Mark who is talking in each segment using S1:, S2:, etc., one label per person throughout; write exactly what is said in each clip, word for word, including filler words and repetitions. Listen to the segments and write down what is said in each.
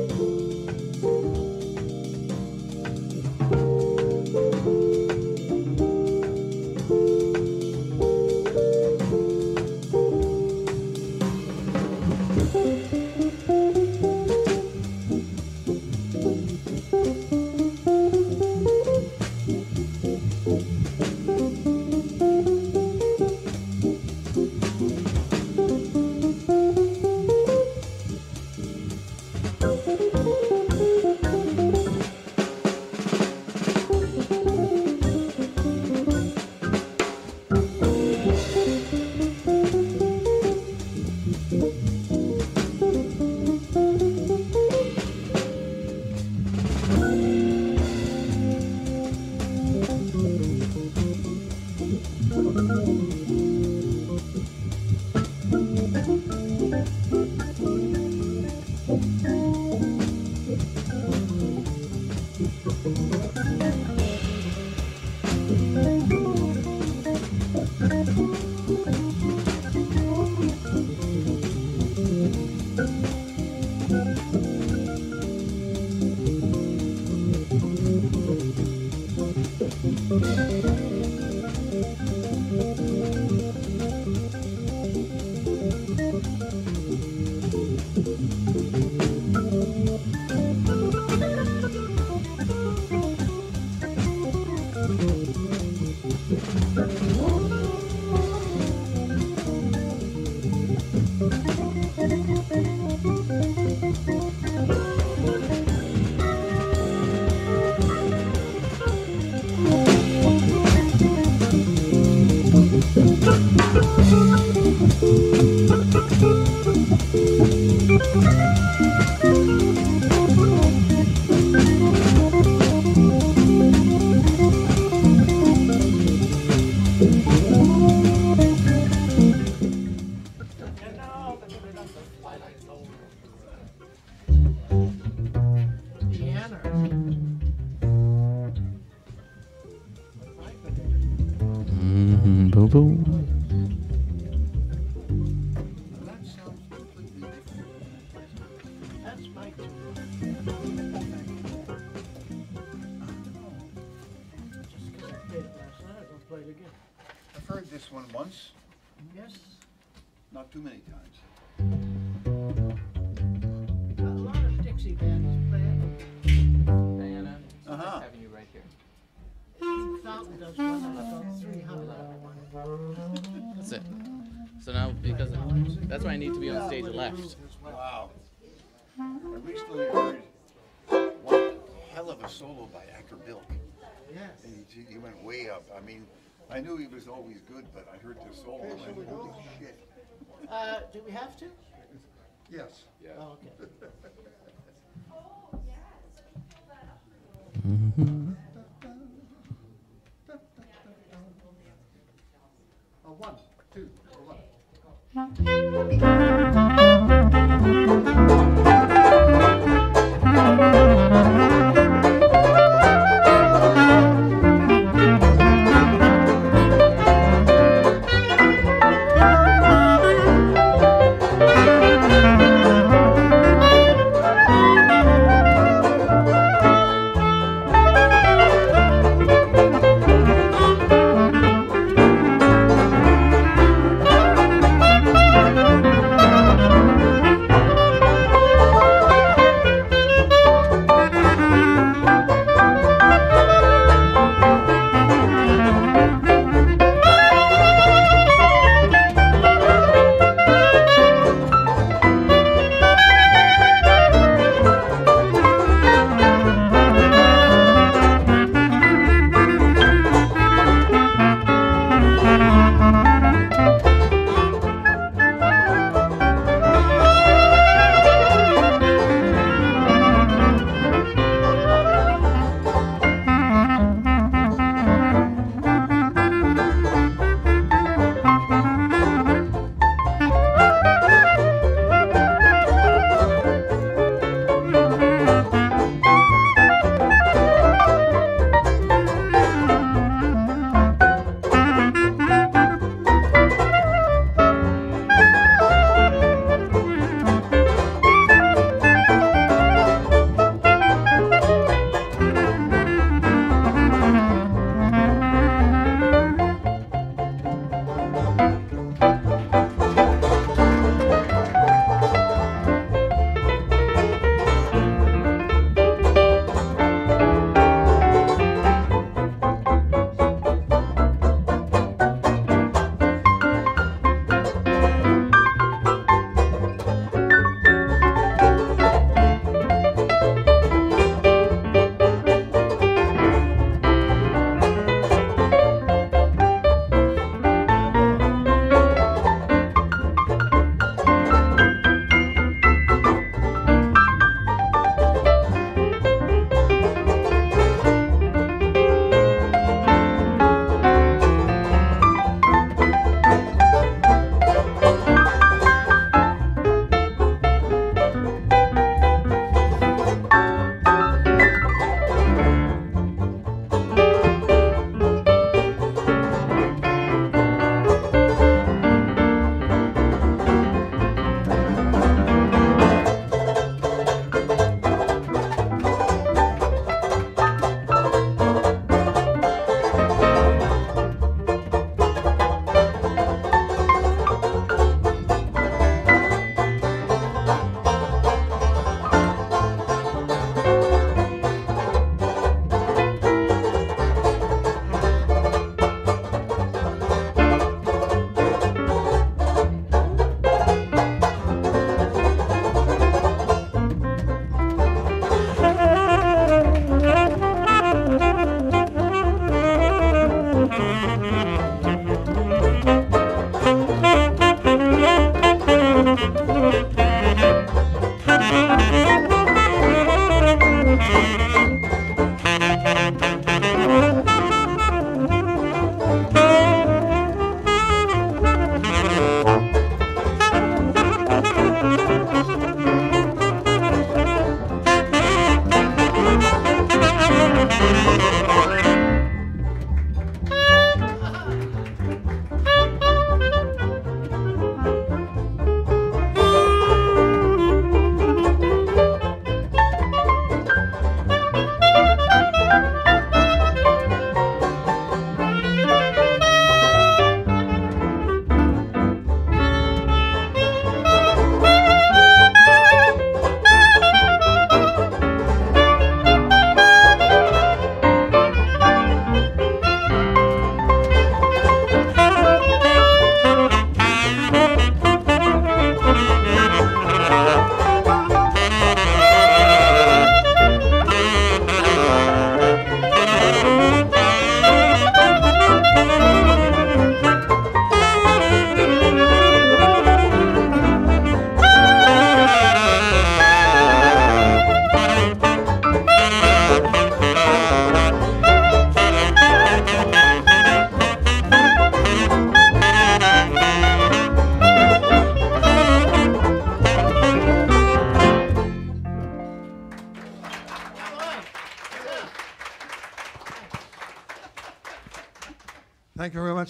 S1: Not too many times.
S2: A lot of Dixie bands play it.
S3: Diana,
S1: Uh-huh.
S3: just having you right here.
S2: Pete Fountain does one of about three hundred one.
S3: That's it. So now, because of, that's why I need to be on stage left.
S1: Wow. I recently heard one hell of a solo by actor Bilk.
S2: Yes.
S1: And he, he went way up. I mean, I knew he was always good, but I heard this solo and I went, holy shit.
S2: Uh, do we have to?
S1: Yes. Yeah.
S2: Oh, okay.
S3: Mm-hmm.
S1: A one, two, a one.
S4: Thank you.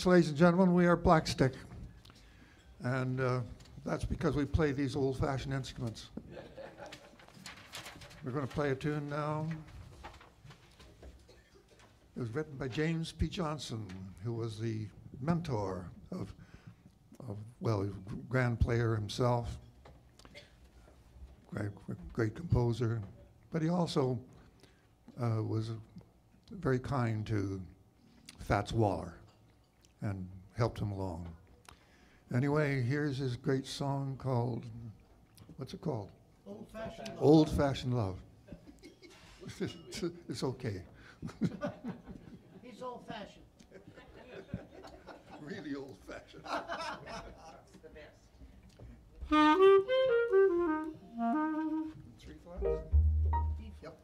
S4: ladies and gentlemen, we are Blackstick. And uh, that's because we play these old-fashioned instruments. We're going to play a tune now. It was written by James P. Johnson, who was the mentor of, of well, he was a grand player himself, great, great composer, but he also uh, was very kind to Fats Waller and helped him along. Anyway, here's his great song called, what's it called?
S2: Old-fashioned love.
S4: Old-fashioned love. It's okay.
S2: He's old-fashioned.
S4: Really old-fashioned.
S2: The best.
S4: Three flats?
S2: Yep.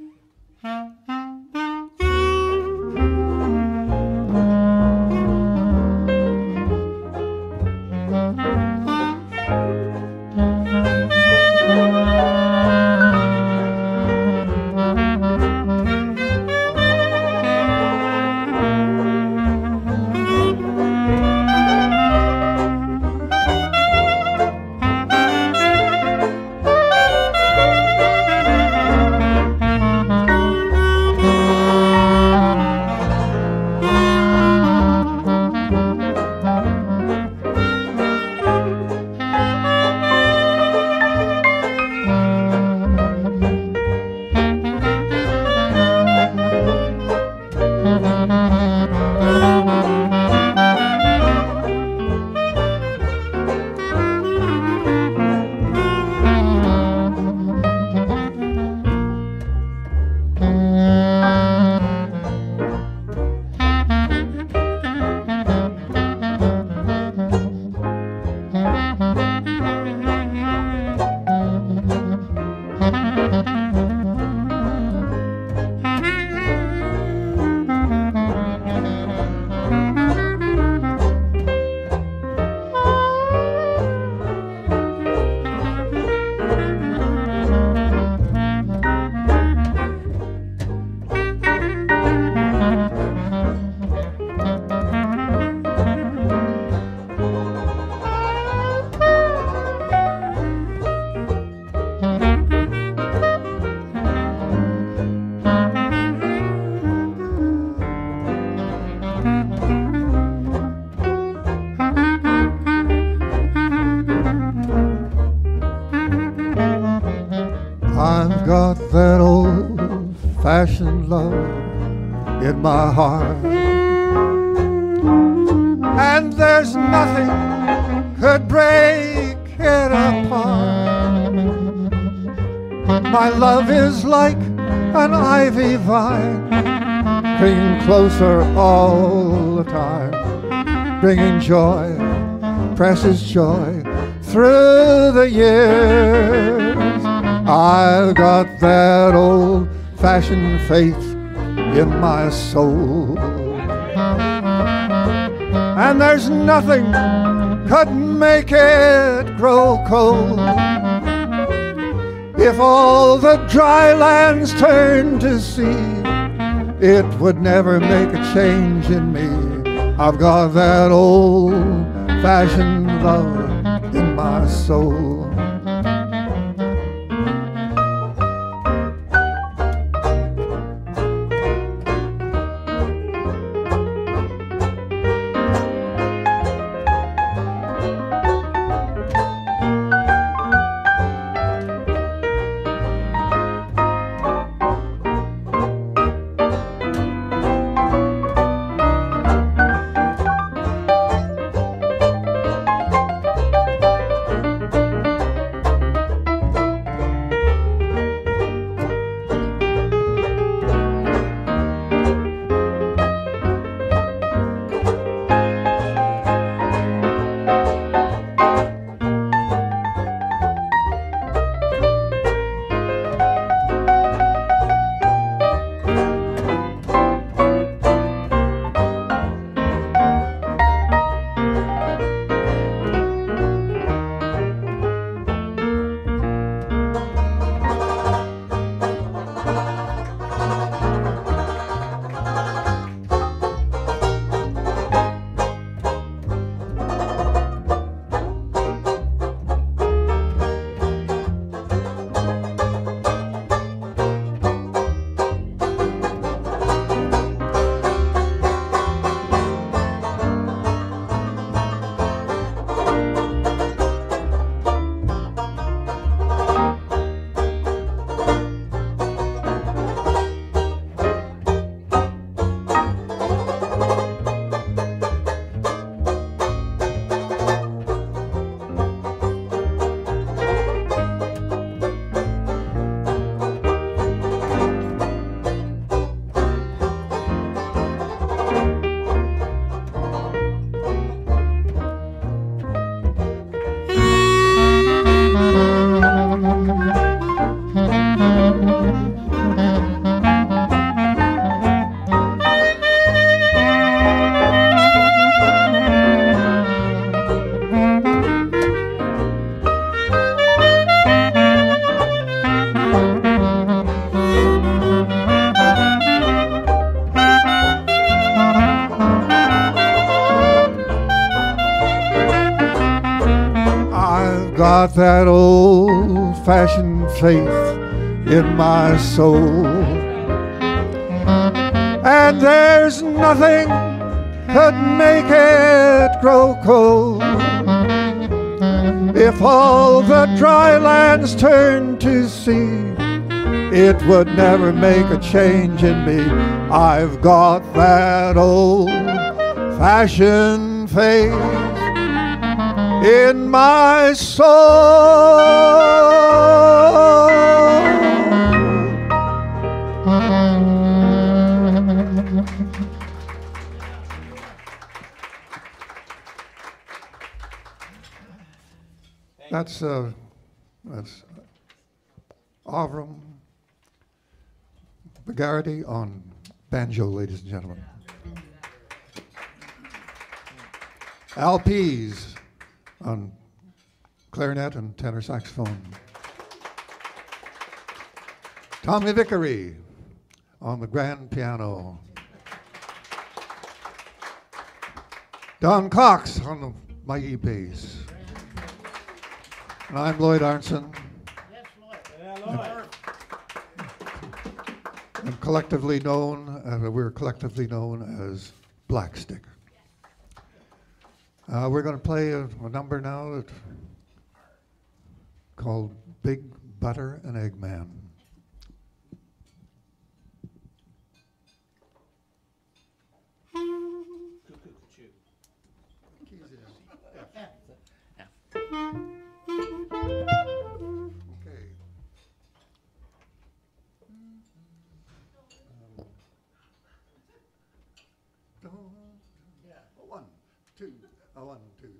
S4: I've got that old-fashioned love in my heart, and there's nothing could break it apart. My love is like an ivy vine, clinging closer all the time, bringing joy, precious joy, through the years. I've got that old-fashioned faith in my soul, and there's nothing could make it grow cold. If all the dry lands turned to sea, it would never make a change in me. I've got that old-fashioned love in my soul. I've got that old-fashioned faith in my soul, and there's nothing could make it grow cold. If all the dry lands turned to sea, it would never make a change in me. I've got that old-fashioned faith in my soul. That's uh, that's Avarm McCagherty on banjo, ladies and gentlemen. Al Pease on clarinet and tenor saxophone. Tommy Vickery on the grand piano. Don Cox on the mighty bass. And I'm Lloyd Arntzen.
S2: Yes, Lloyd.
S5: Yeah, Lloyd.
S4: And collectively known, uh, we're collectively known as Blackstick. Uh, we're going to play a, a number now that called Big Butter and Egg Man. Okay. One, two, a one, two.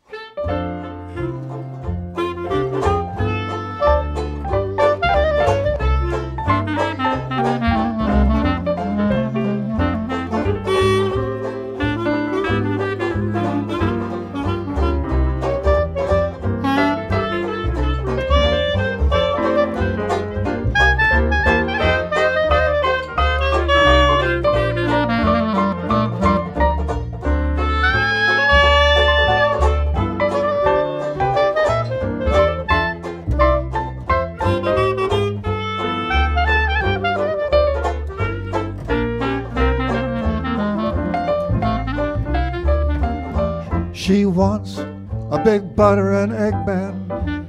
S4: She wants a big butter and egg man,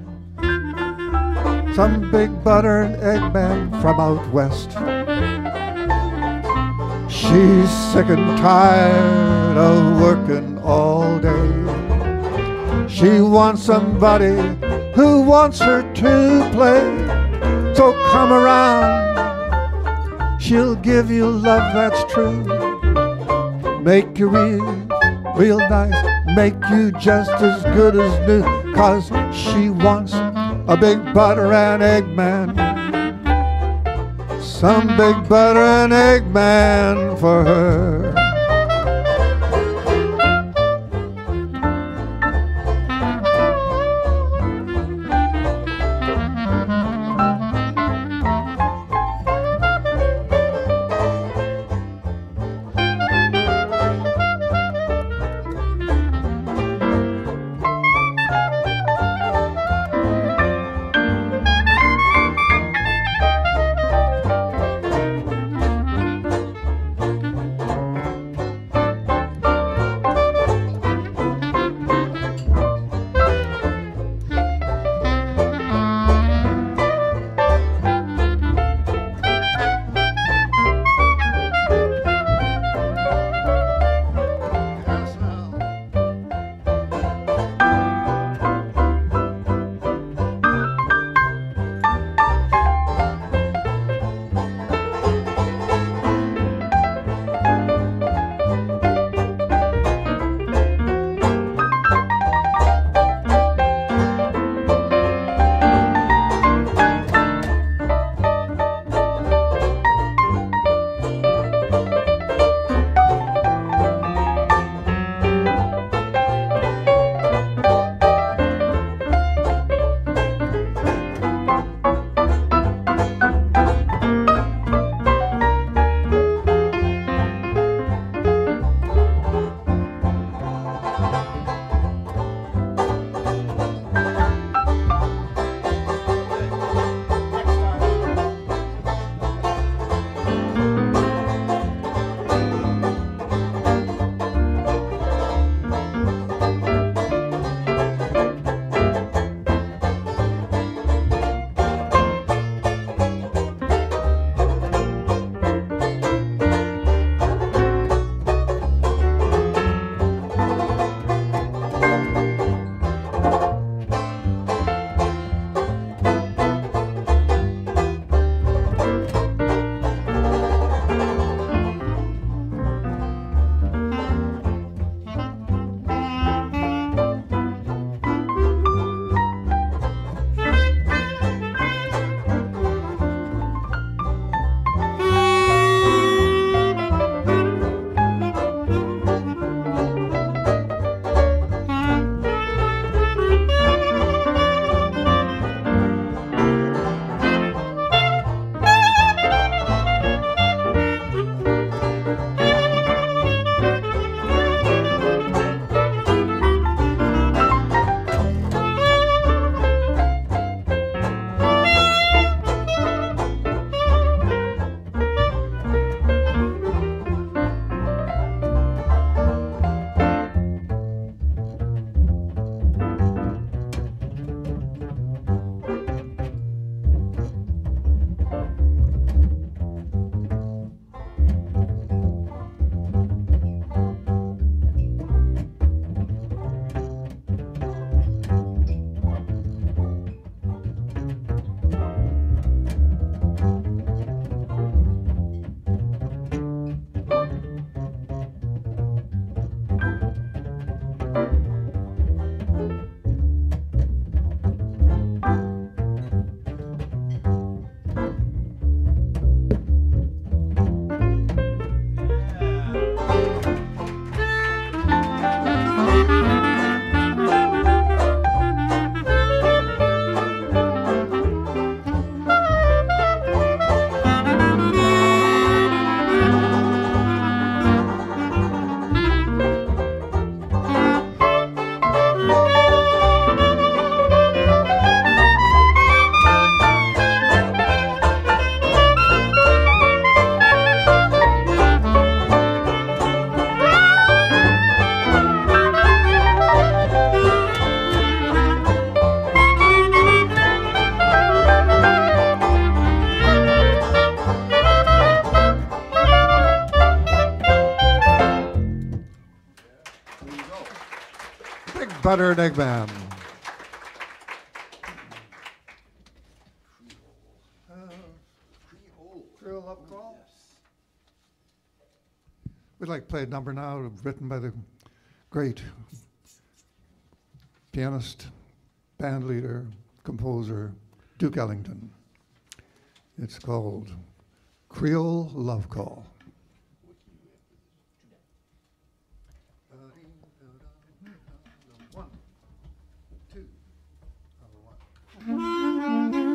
S4: some big butter and egg man from out west. She's sick and tired of working all day. She wants somebody who wants her to play. So come around, she'll give you love that's true, make you real, real nice, make you just as good as new, 'cause she wants a big butter and egg man, some big butter and egg man for her. Butter and Egg Band. Creole Love Call? We'd like to play a number now written by the great pianist, band leader, composer, Duke Ellington. It's called Creole Love Call. One, two, one.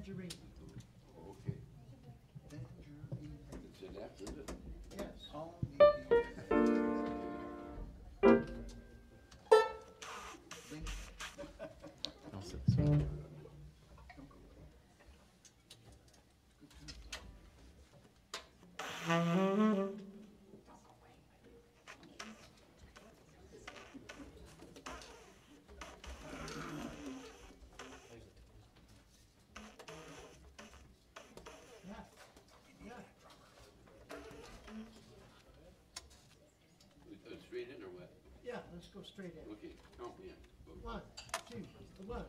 S2: tangerine.
S1: Okay. Tangerine. It's an F, is it?
S2: Yes.
S1: On the Bing.
S3: I'll sit this way.
S2: Yeah. Yeah.
S1: Uh, Straight in or what?
S2: Yeah, let's go straight in.
S1: Okay, count me in. Go.
S2: One, two, one.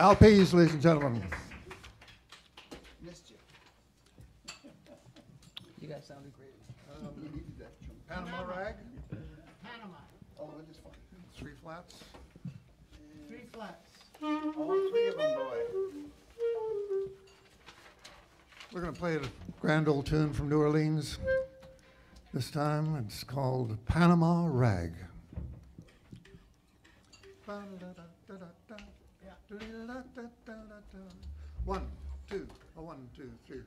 S4: Al Pease, ladies and gentlemen.
S1: Missed you.
S3: You guys sounded great.
S4: Um, Panama rag,
S2: Panama.
S1: Oh, it is fun.
S4: three flats.
S2: Three flats.
S1: All three of them, boy.
S4: We're going to play a grand old tune from New Orleans. This time it's called Panama Rag. One, two, a one, two, three.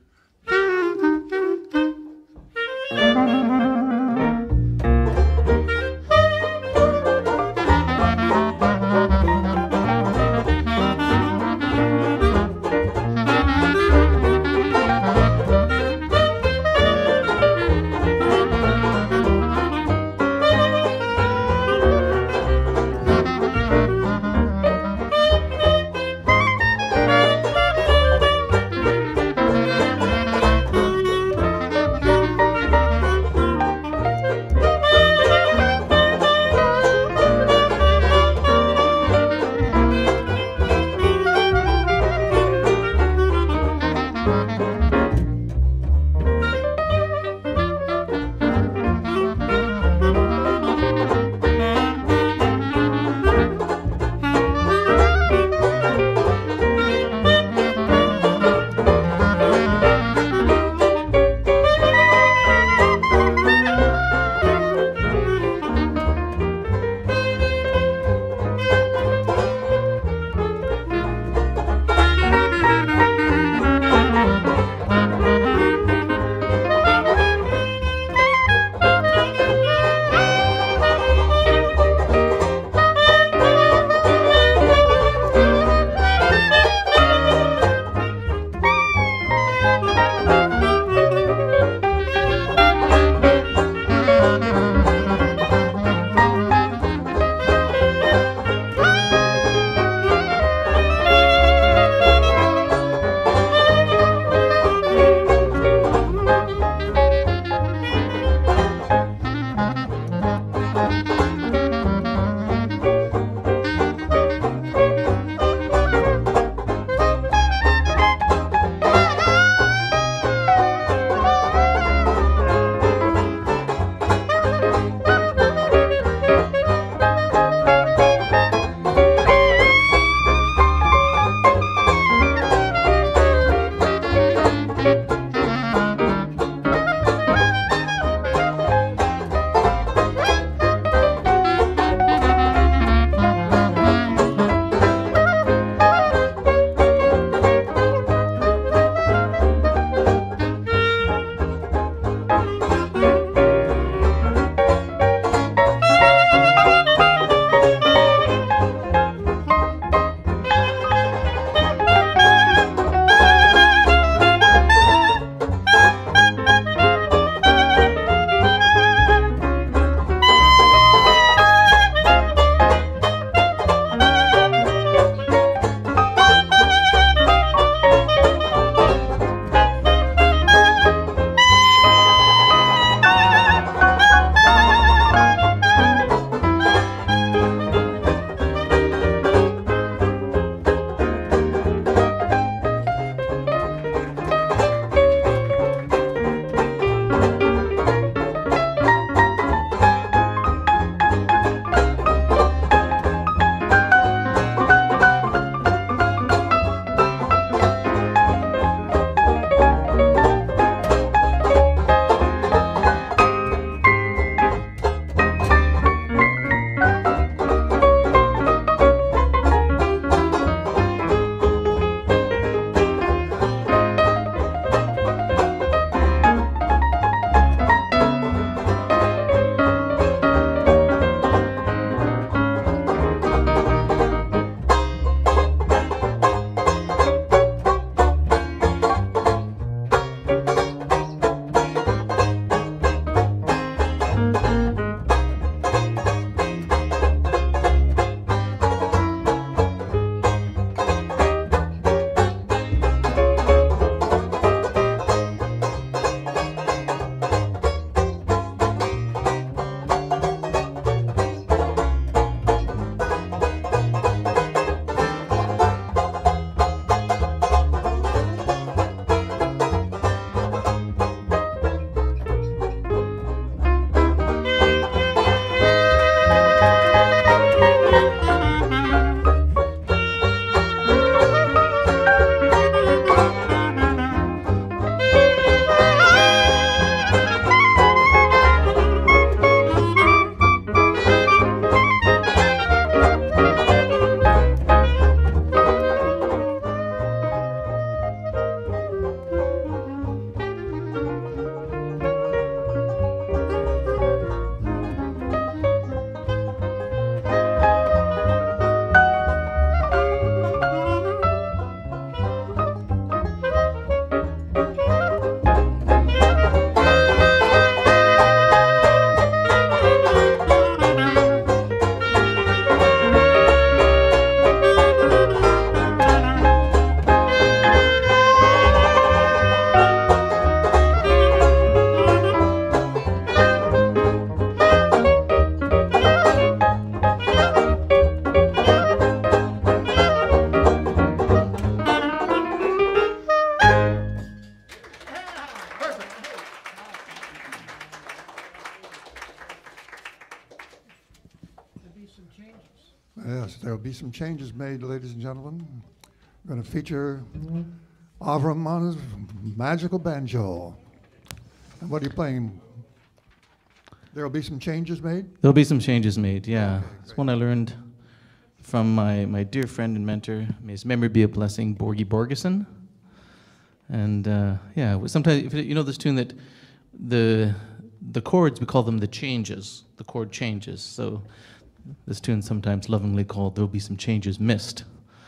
S4: Yes, there will be some changes made, ladies and gentlemen. We're going to feature Avarm on his magical banjo. And what are you playing? There will be some changes made?
S3: There'll be some changes made, yeah. Okay, it's one I learned from my, my dear friend and mentor, may his memory be a blessing, Borgie Borgeson. And uh, yeah, sometimes, if you know this tune that the, the chords, we call them the changes, the chord changes. So this tune's sometimes lovingly called There'll Be Some Changes Missed.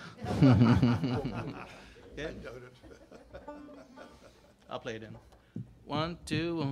S3: Okay. I'll play it in. One, two.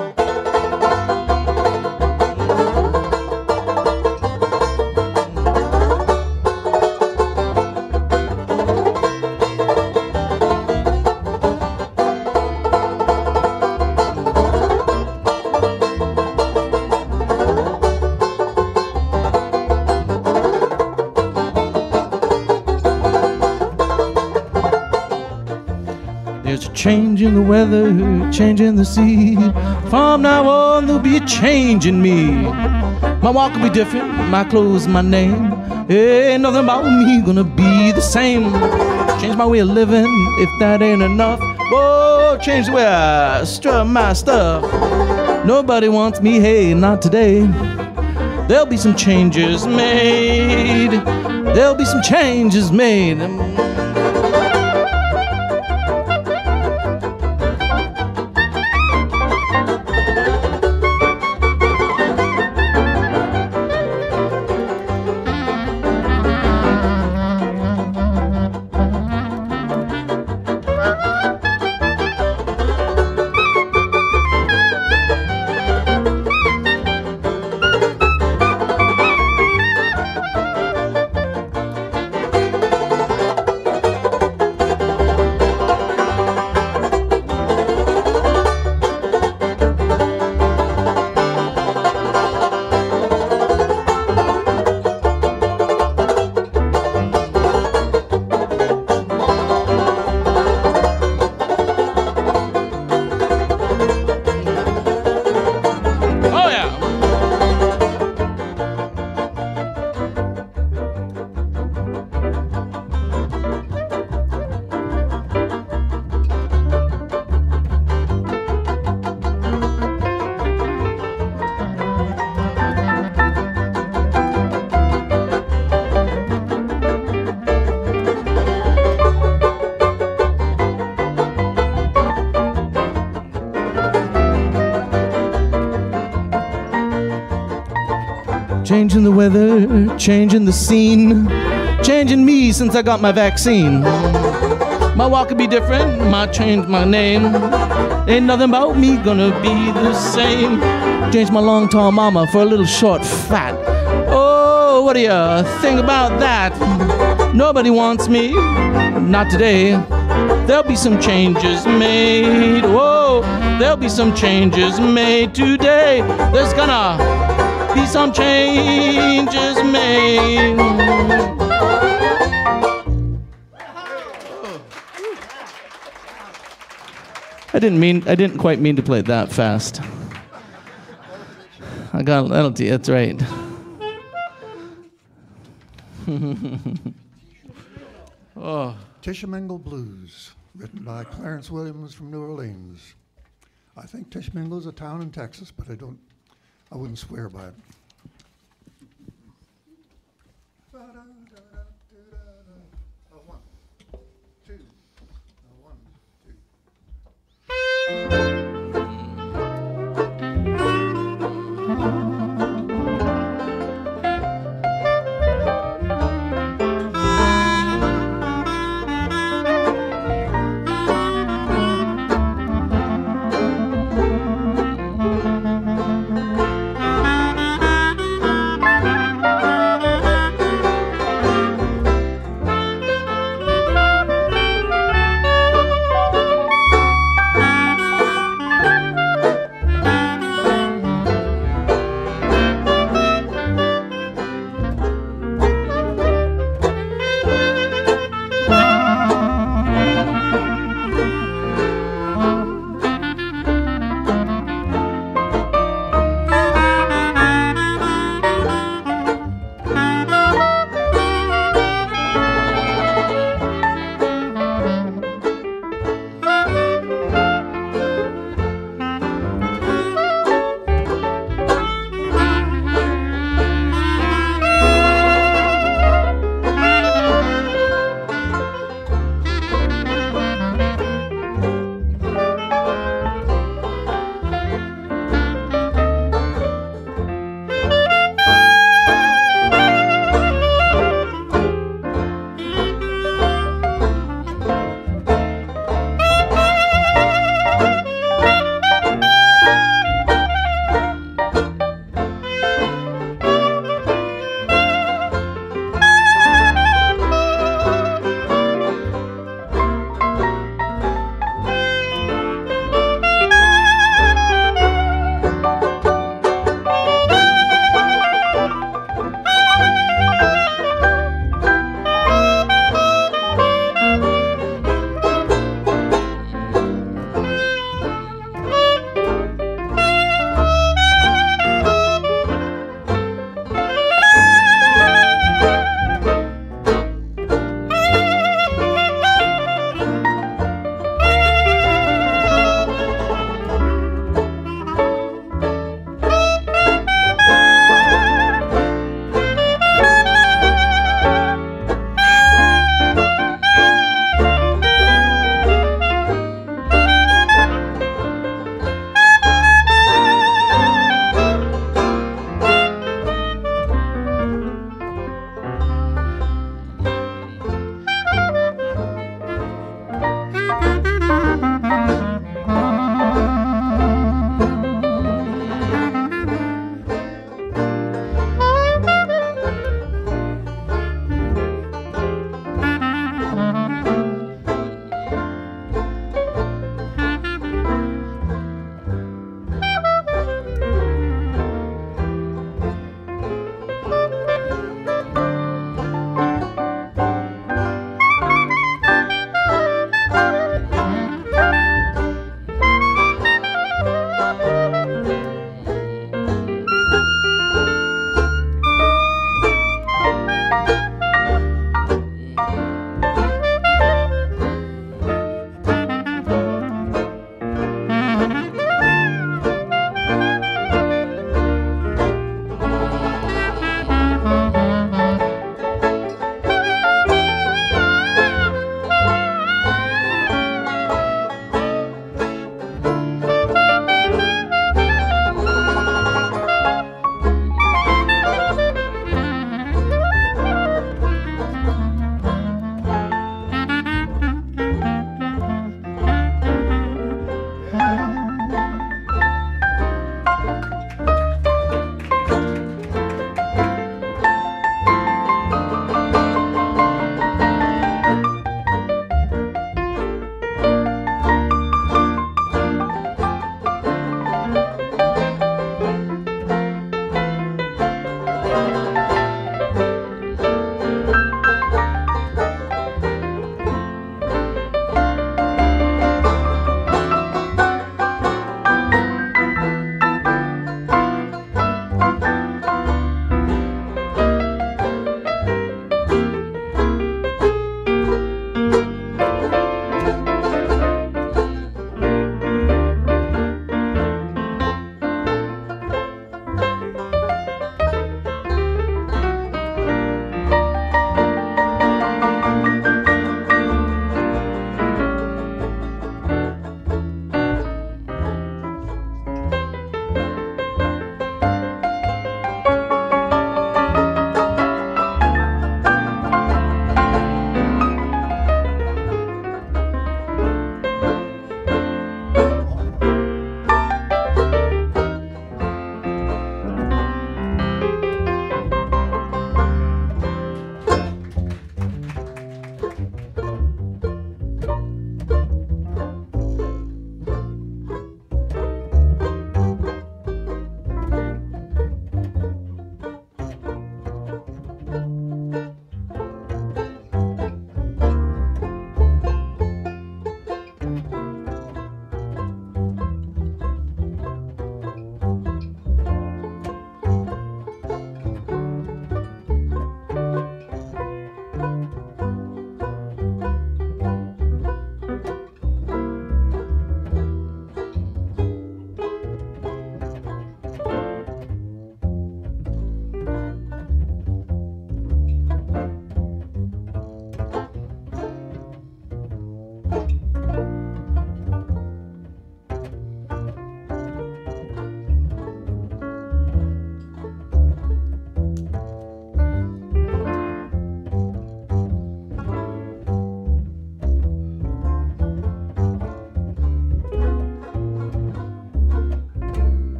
S3: Change in the weather, change in the sea. From now on, there'll be a change in me. My walk will be different, my clothes, my name. Ain't nothing about me gonna be the same. Change my way of living, if that ain't enough. Whoa, change the way I strut my stuff. Nobody wants me, hey, not today. There'll be some changes made. There'll be some changes made. Changing the weather, changing the scene, changing me since I got my vaccine. My walk could be different, might change my name. Ain't nothing about me gonna be the same. Change my long tall mama for a little short fat. Oh, what do you think about that? Nobody wants me, not today. There'll be some changes made. Whoa, there'll be some changes made today. There's gonna be some changes made. I didn't mean, I didn't quite mean to play it that fast. I got a penalty, that's right. Oh.
S4: Tishomingo Blues, written by Clarence Williams from New Orleans. I think Tishomingo is a town in Texas, but I don't, I wouldn't swear by it. Oh, one, two, oh, one, two.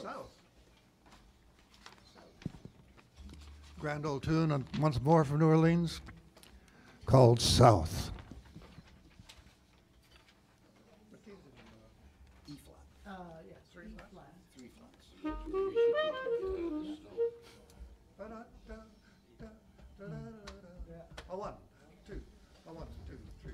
S4: South. Grand old tune, and once more from New Orleans, called South.
S1: E flat.
S2: Uh, yeah, three flat.
S1: Three flats.
S4: A one, two, a one, two, three.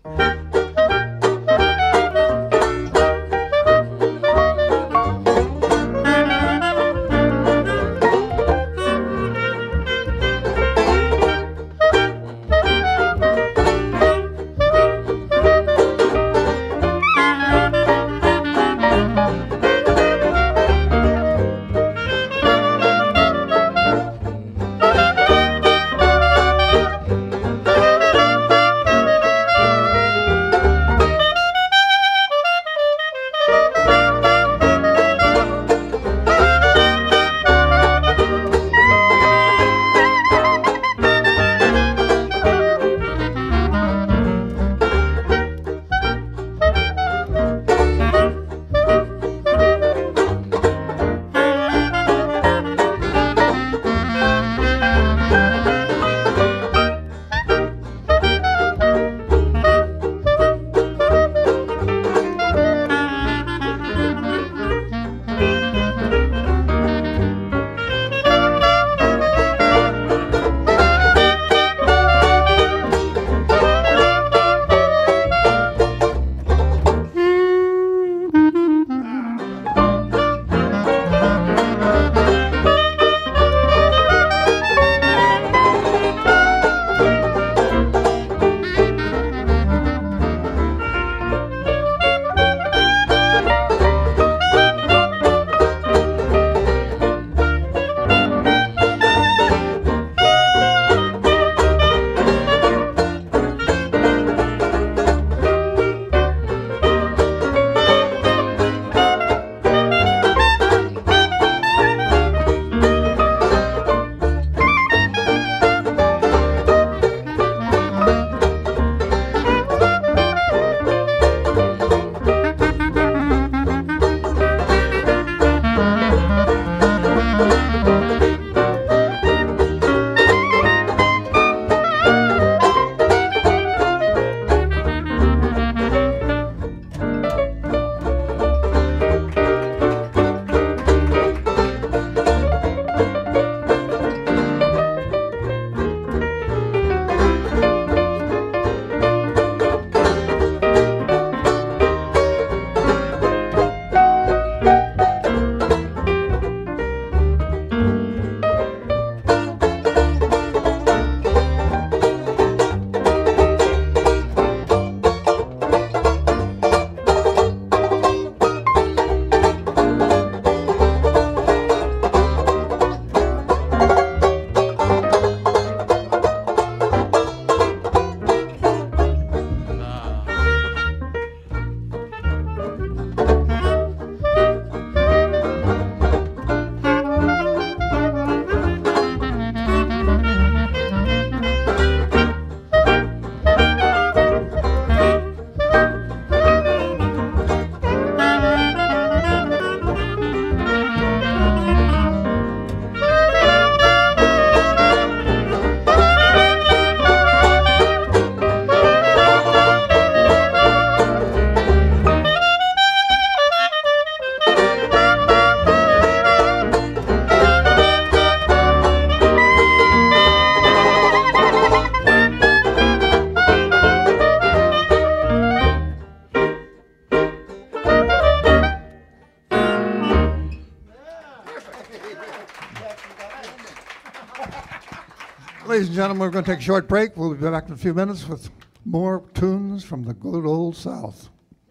S4: Ladies and gentlemen, we're going to take a short break. We'll be back in a few minutes with more tunes from the good old South.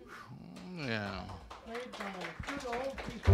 S3: Yeah.
S2: Played by good old people.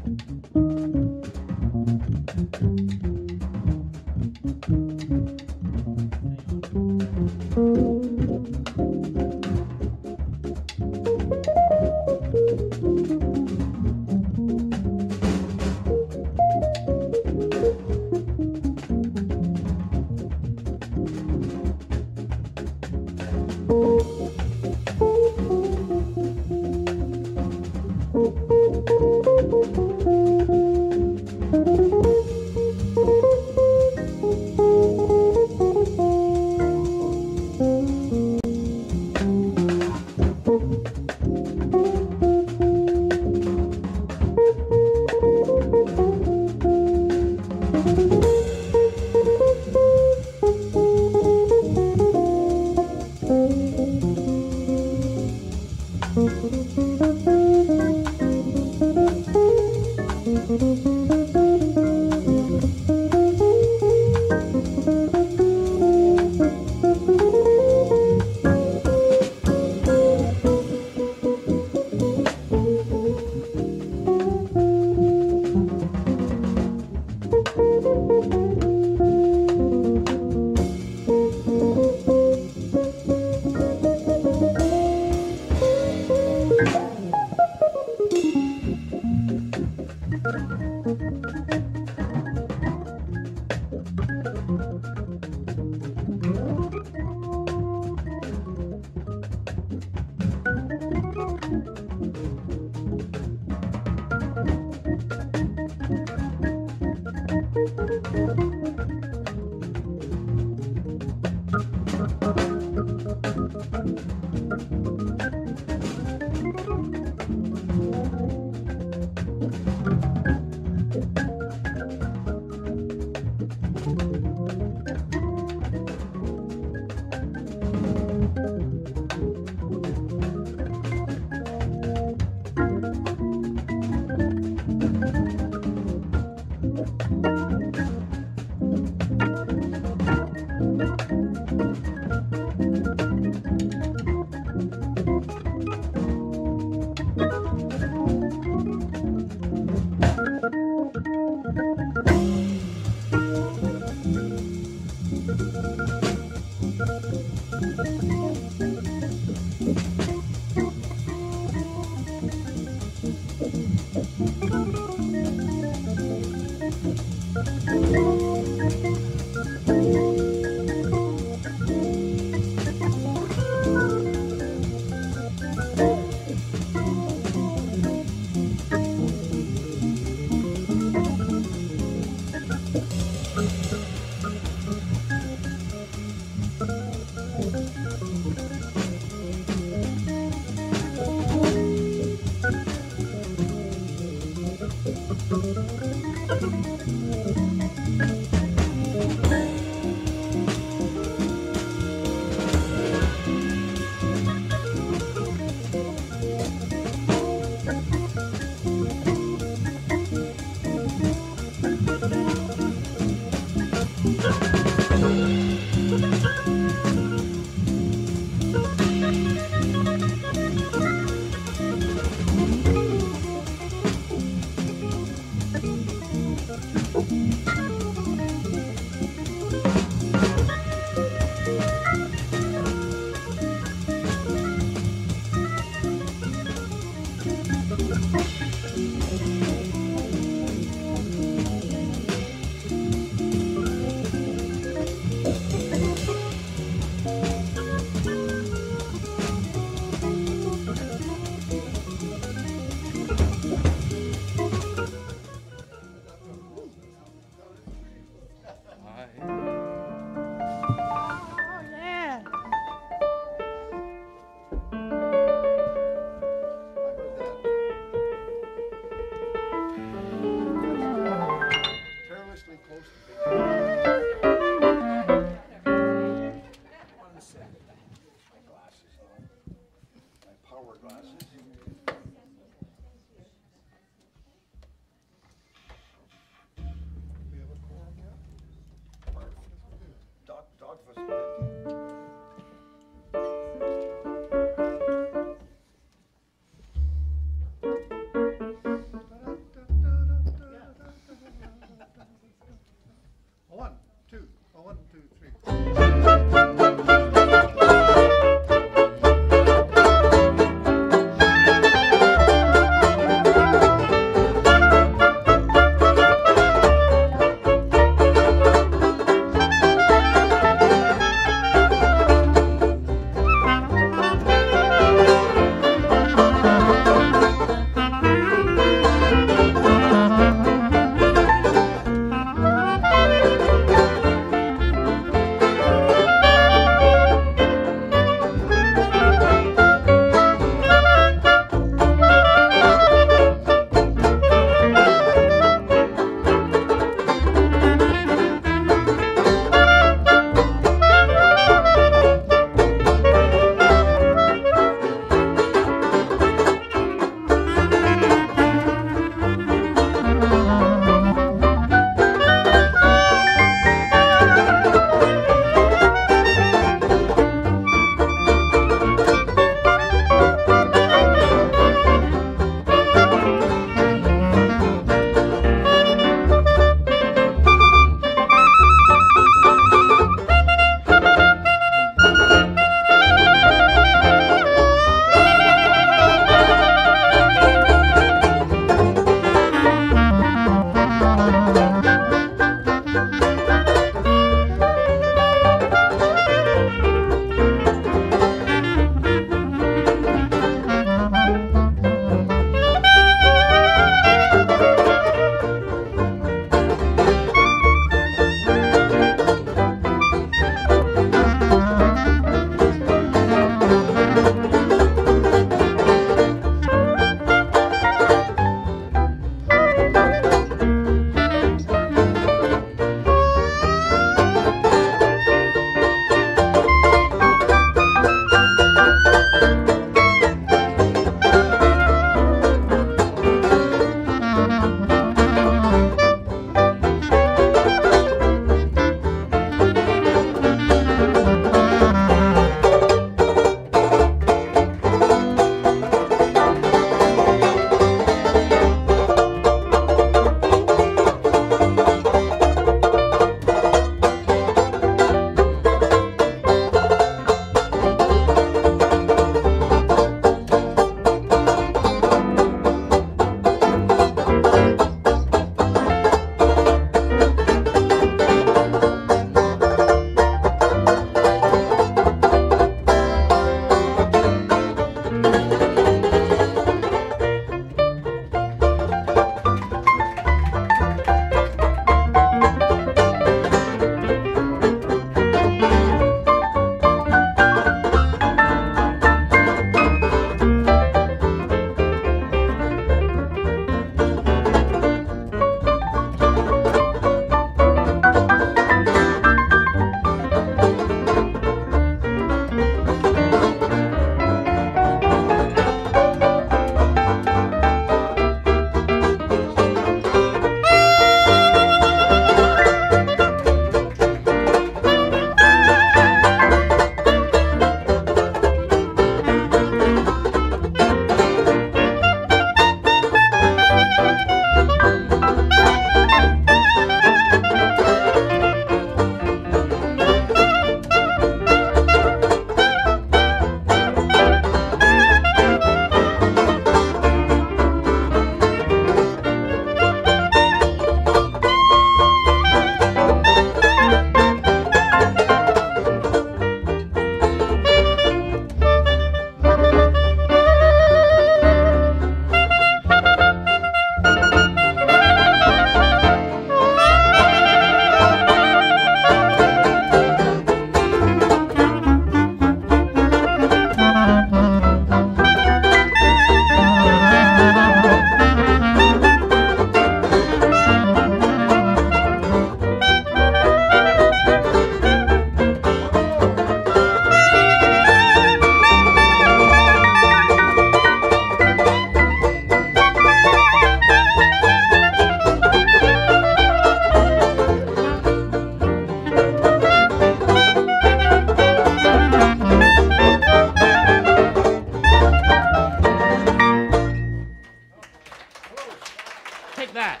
S3: Take that.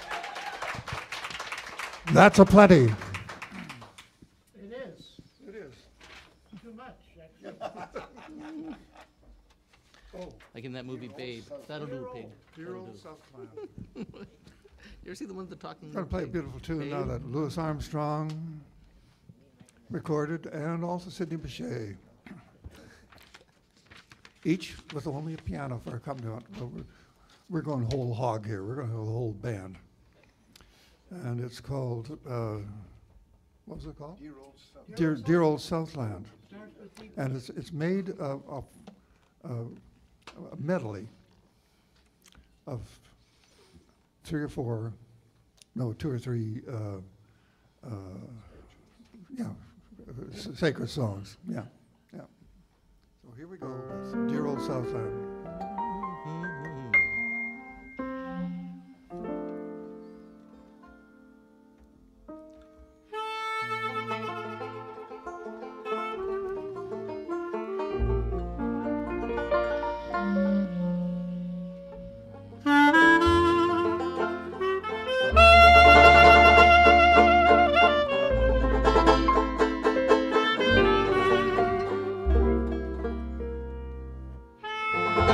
S4: That's a plenty.
S2: It is.
S4: It is.
S2: Too much, actually.
S4: Oh,
S3: Like in that movie Babe. That'll do, pig.
S4: dear
S3: That'll
S4: old
S3: do.
S4: Southland.
S3: You ever see the one with the talking?
S4: I'm going to play a
S3: pig?
S4: beautiful tune now
S3: Babe?
S4: that Louis Armstrong recorded, and also Sidney Bechet. Each with only a piano for accompaniment. But we're, we're going whole hog here. We're going to have the whole band. And it's called, uh, what was it called?
S1: Dear old South.
S4: Dear, Dear Old Southland.
S2: Starts with the
S4: And it's, it's made of, of uh, a medley of three or four, no, two or three, uh, uh, yeah, uh, s- sacred songs. Yeah, yeah. So here we go with Dear Old Southland.
S5: Thank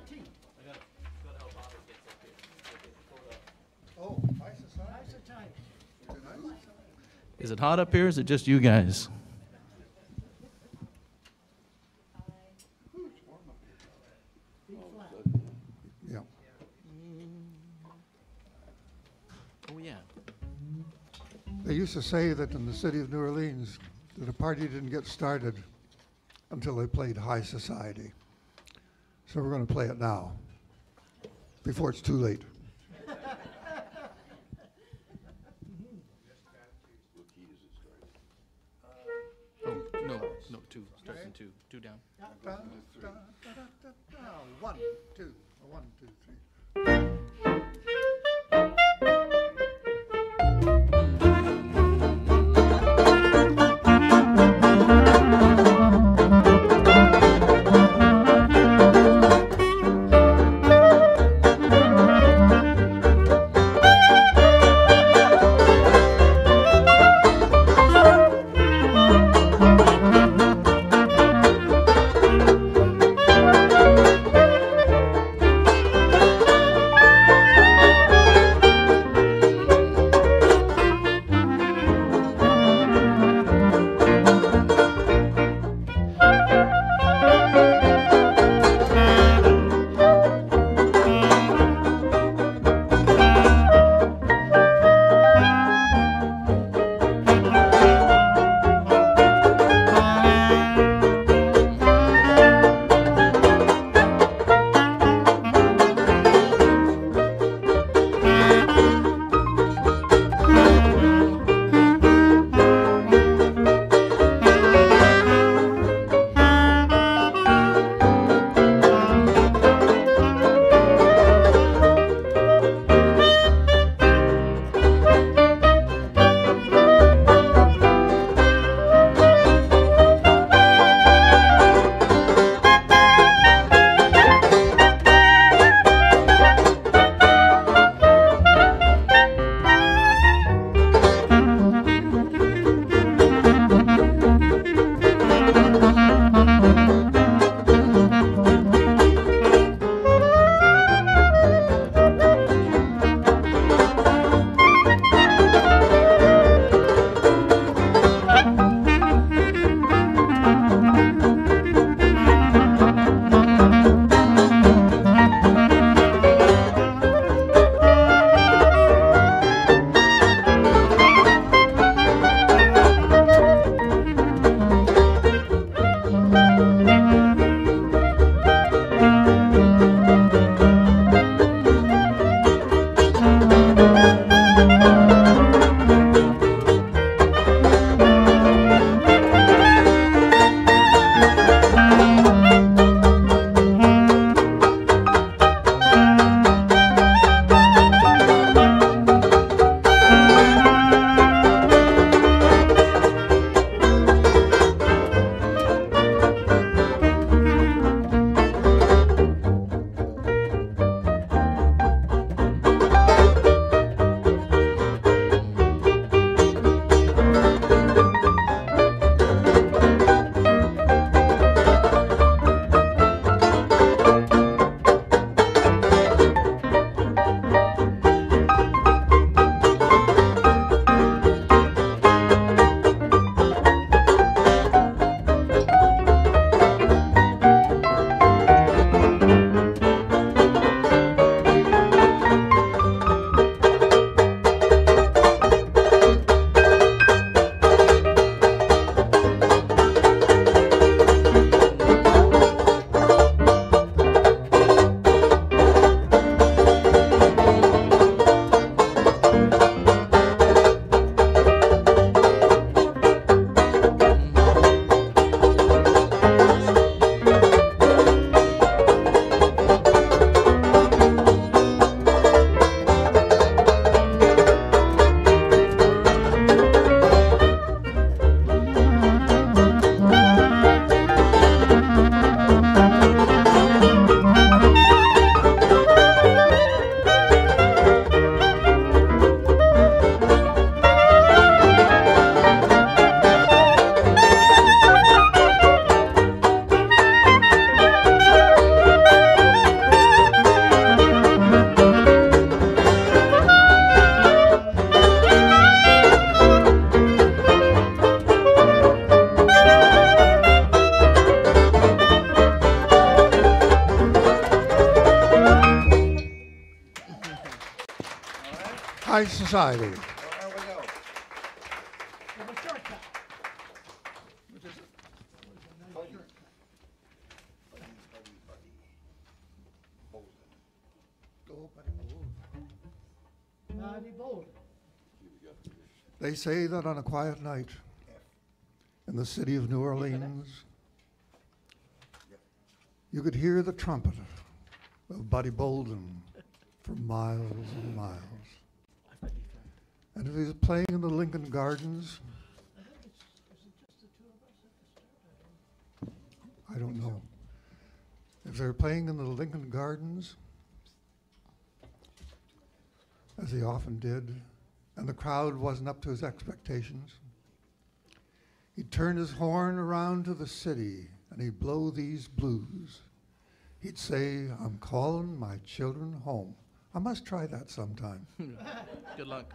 S2: tea.
S4: Oh, ice
S2: High society.
S3: Is it hot up here? Or is it just you guys?
S2: Big flat.
S4: Yeah.
S3: Oh, yeah.
S4: They used to say that in the city of New Orleans, that a party didn't get started until they played high society. So we're going to play it now, before it's too late.
S3: Oh, no, no, two. Starts in two. Two down.
S4: Da, da, da, da, da, da. One, two, one, two, three. High Society.
S1: There we go.
S2: There's a shortcut. Buddy Bolden.
S4: They say that on a quiet night in the city of New Orleans, you could hear the trumpet of Buddy Bolden for miles and miles. And if he was playing in the Lincoln Gardens, I don't know. If they were playing in the Lincoln Gardens, as he often did, and the crowd wasn't up to his expectations, he'd turn his horn around to the city and he'd blow these blues. He'd say, "I'm calling my children home." I must try that sometime.
S3: Good luck.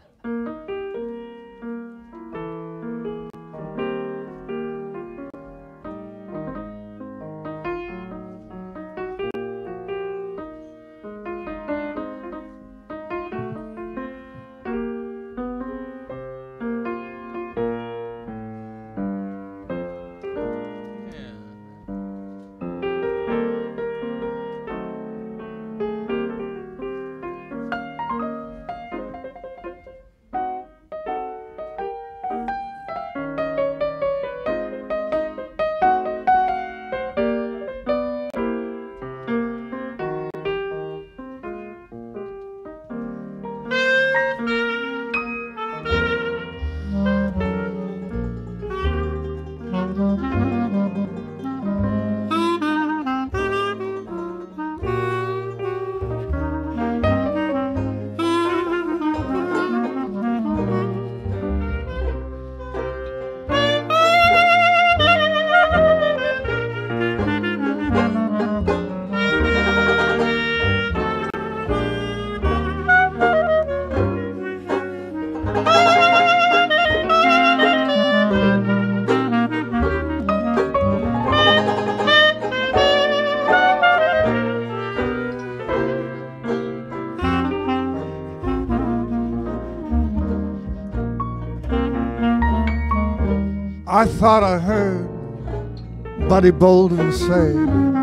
S4: I thought I heard Buddy Bolden say,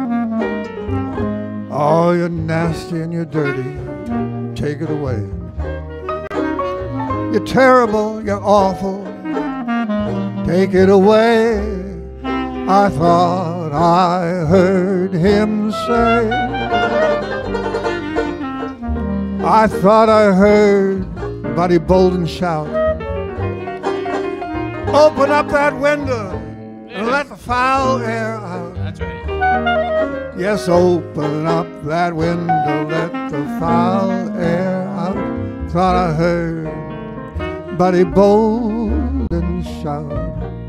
S4: "Oh, you're nasty and you're dirty, take it away. You're terrible, you're awful, take it away." I thought I heard him say, I thought I heard Buddy Bolden shout, "Open up that window and let the foul air out."
S3: That's right.
S4: Yes, open up that window, let the foul air out. Thought I heard Buddy Bolden shout.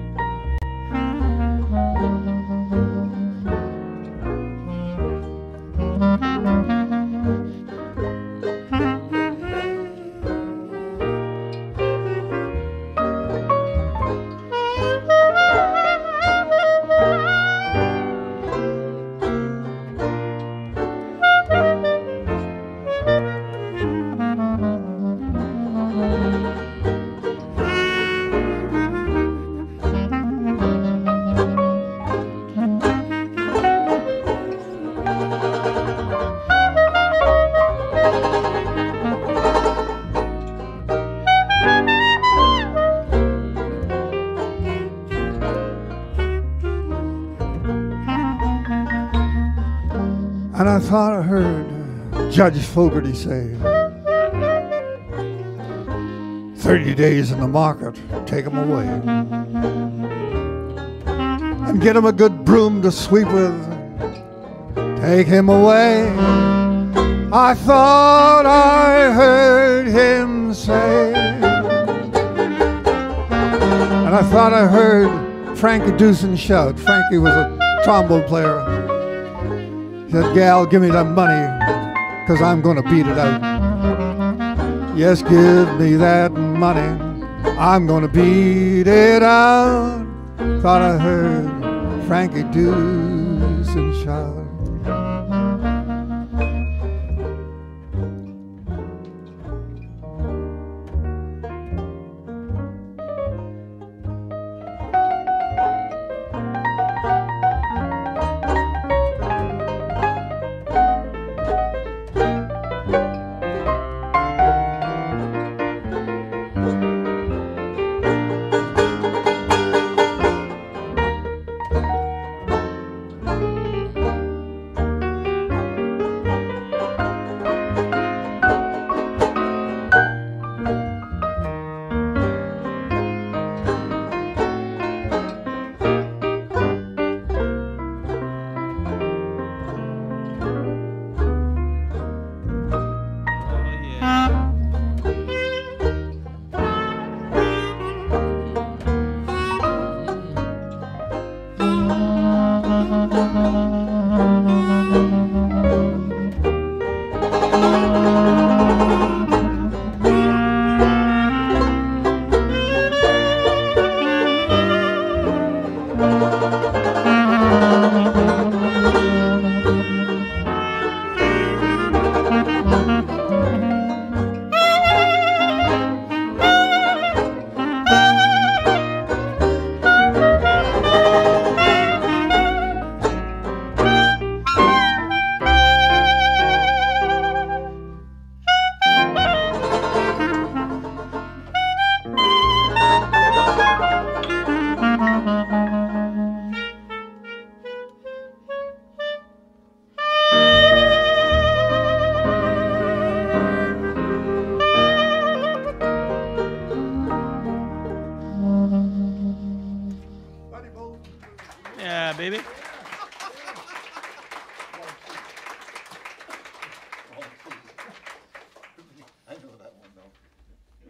S4: And I thought I heard Judge Fogarty say, thirty days in the market, take him away. And get him a good broom to sweep with, take him away. I thought I heard him say. And I thought I heard Frankie Doosan shout. Frankie was a trombone player. He said, "Gal, give me that money, 'cause I'm gonna beat it out." Yes, give me that money, I'm gonna beat it out. Thought I heard Frankie Doosan shout.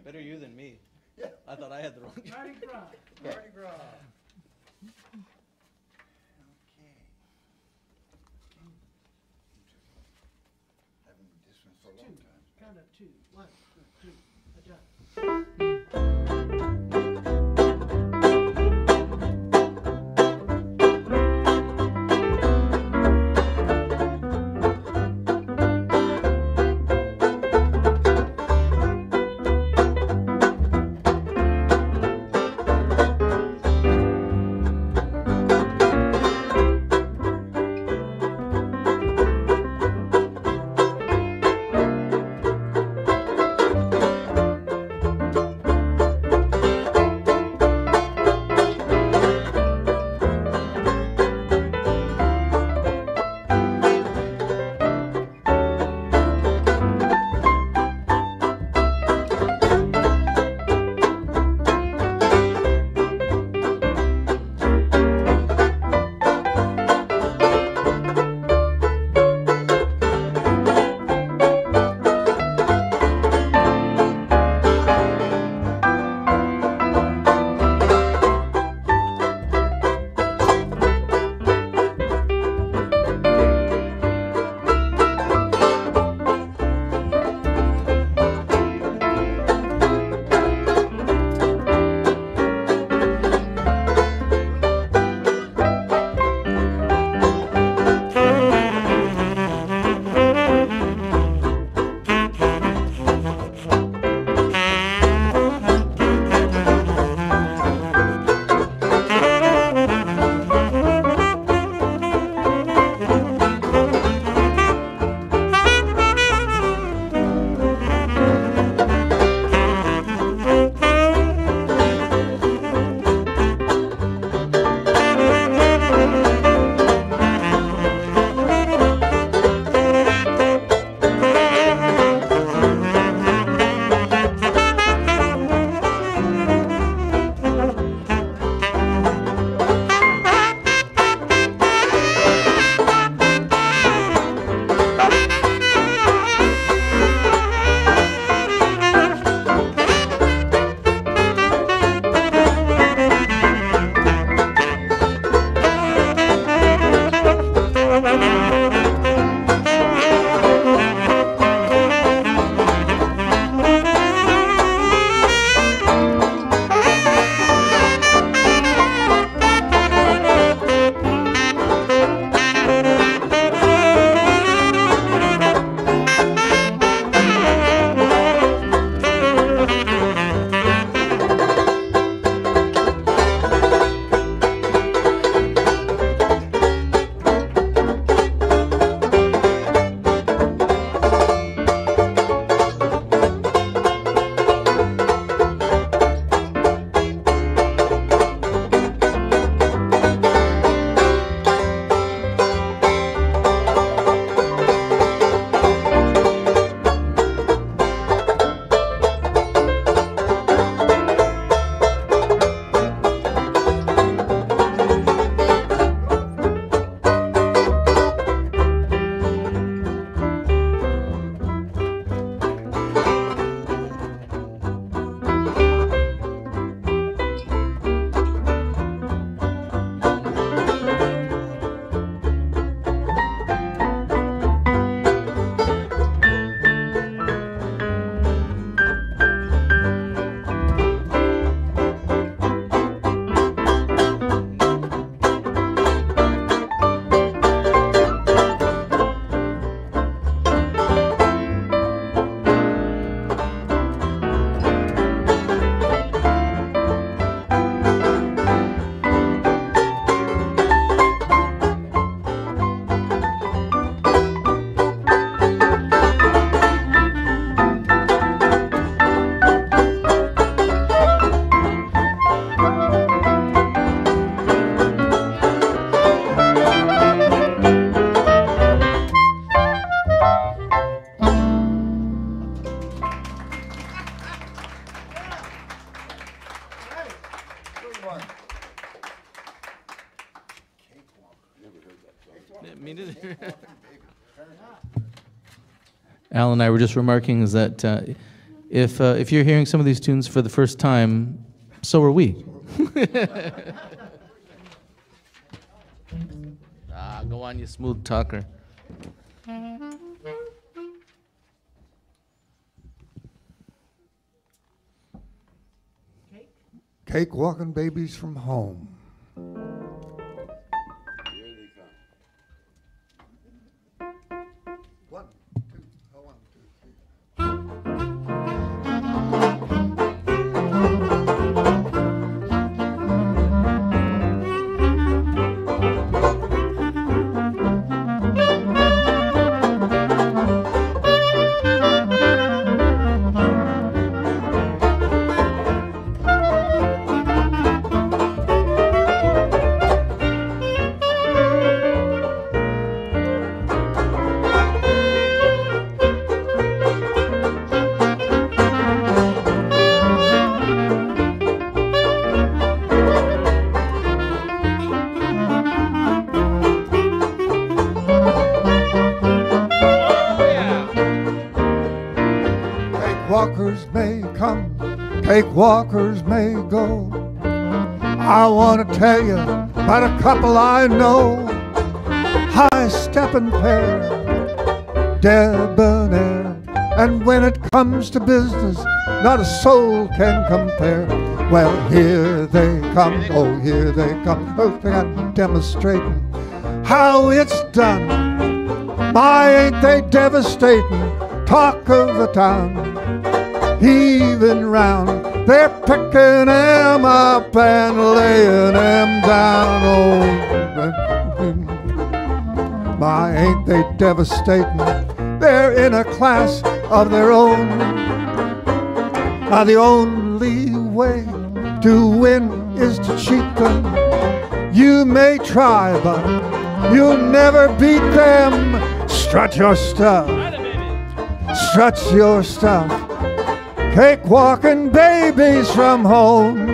S3: Better you than me.
S1: Yeah.
S3: I thought I had the wrong.
S2: Mardi Gras.
S1: Mardi Gras. Okay. Haven't been this one for a long
S2: Two.
S1: time.
S2: Count up two. One, two, three. Adjust.
S3: Me neither. Al and I were just remarking is that uh, if uh, if you're hearing some of these tunes for the first time, so are we. Ah, go on, you smooth talker.
S4: Cake walking babies from home.
S1: Here they come.
S4: One, two, oh, one, two, three. Walkers may come, cakewalkers may go. I want to tell you about a couple I know. High-stepping pair, debonair. And when it comes to business, not a soul can compare. Well, here they come, oh, here they come. Oh, they got demonstrating how it's done. My, ain't they devastating? Talk of the town. Heaving round, they're picking him up and laying him down. Oh, my, ain't they devastating? They're in a class of their own. Now the only way to win is to cheat them. You may try, but you'll never beat them. Strut your stuff, strut your stuff. Cake walking babies from home.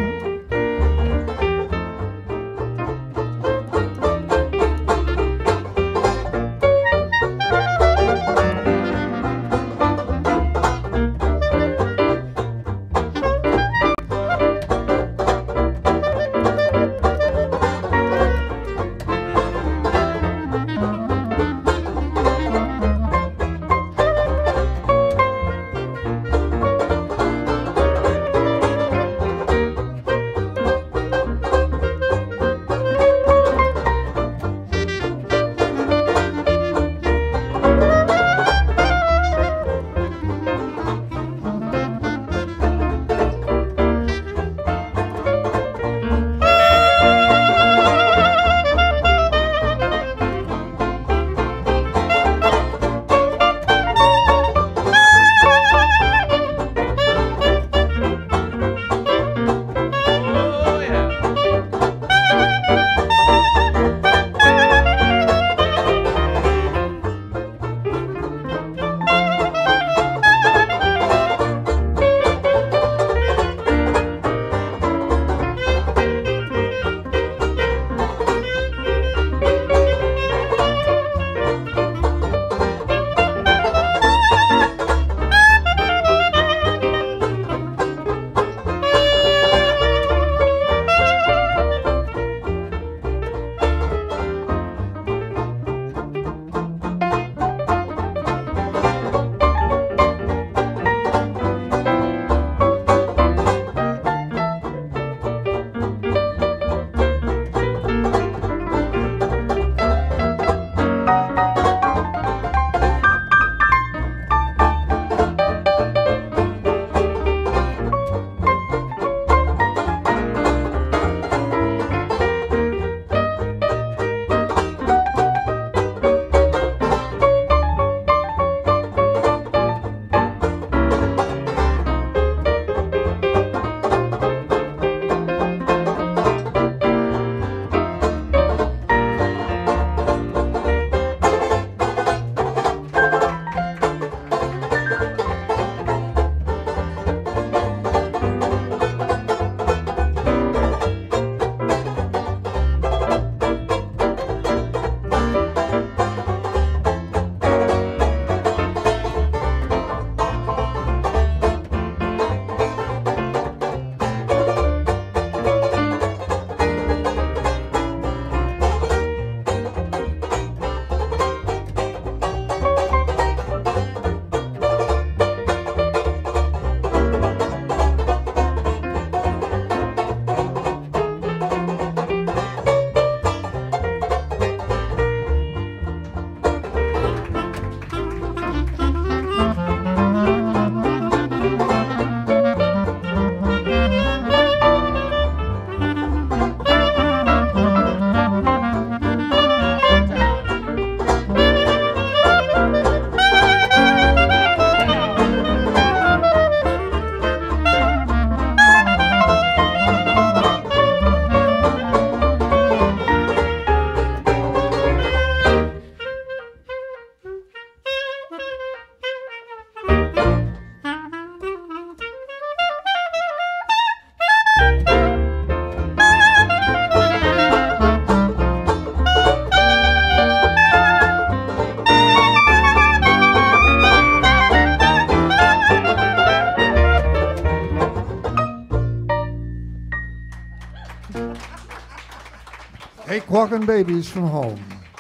S4: Make walking babies from home.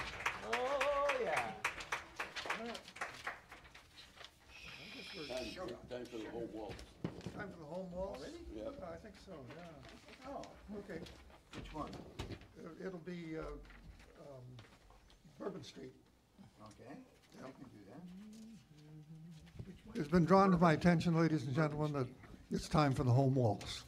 S1: Time for the whole waltz.
S4: Time for the home waltz?
S1: Yeah.
S4: I think so, yeah. Oh, okay.
S1: Which one?
S4: It'll- It'll be uh, um, Bourbon Street.
S1: Okay.
S4: Yeah.
S1: I can do that.
S4: It's been drawn to my attention, ladies and gentlemen, that it's time for the home waltz.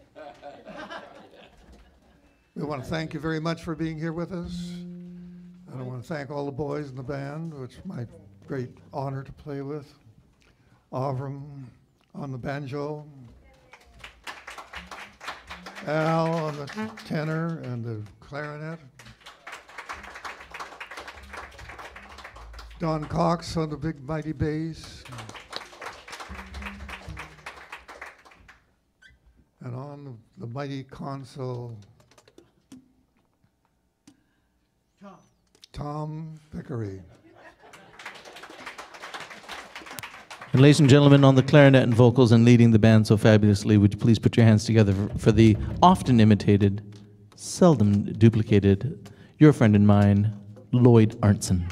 S4: We want to thank you very much for being here with us. And I want to thank all the boys in the band, which is my great honor to play with. Avarm on the banjo, Al on the tenor and the clarinet, Don Cox on the big mighty bass, and on the, the mighty console,
S2: Tom.
S4: Tom Vickery.
S3: And ladies and gentlemen, on the clarinet and vocals and leading the band so fabulously, would you please put your hands together for, for the often imitated, seldom duplicated, your friend and mine, Lloyd Arntzen.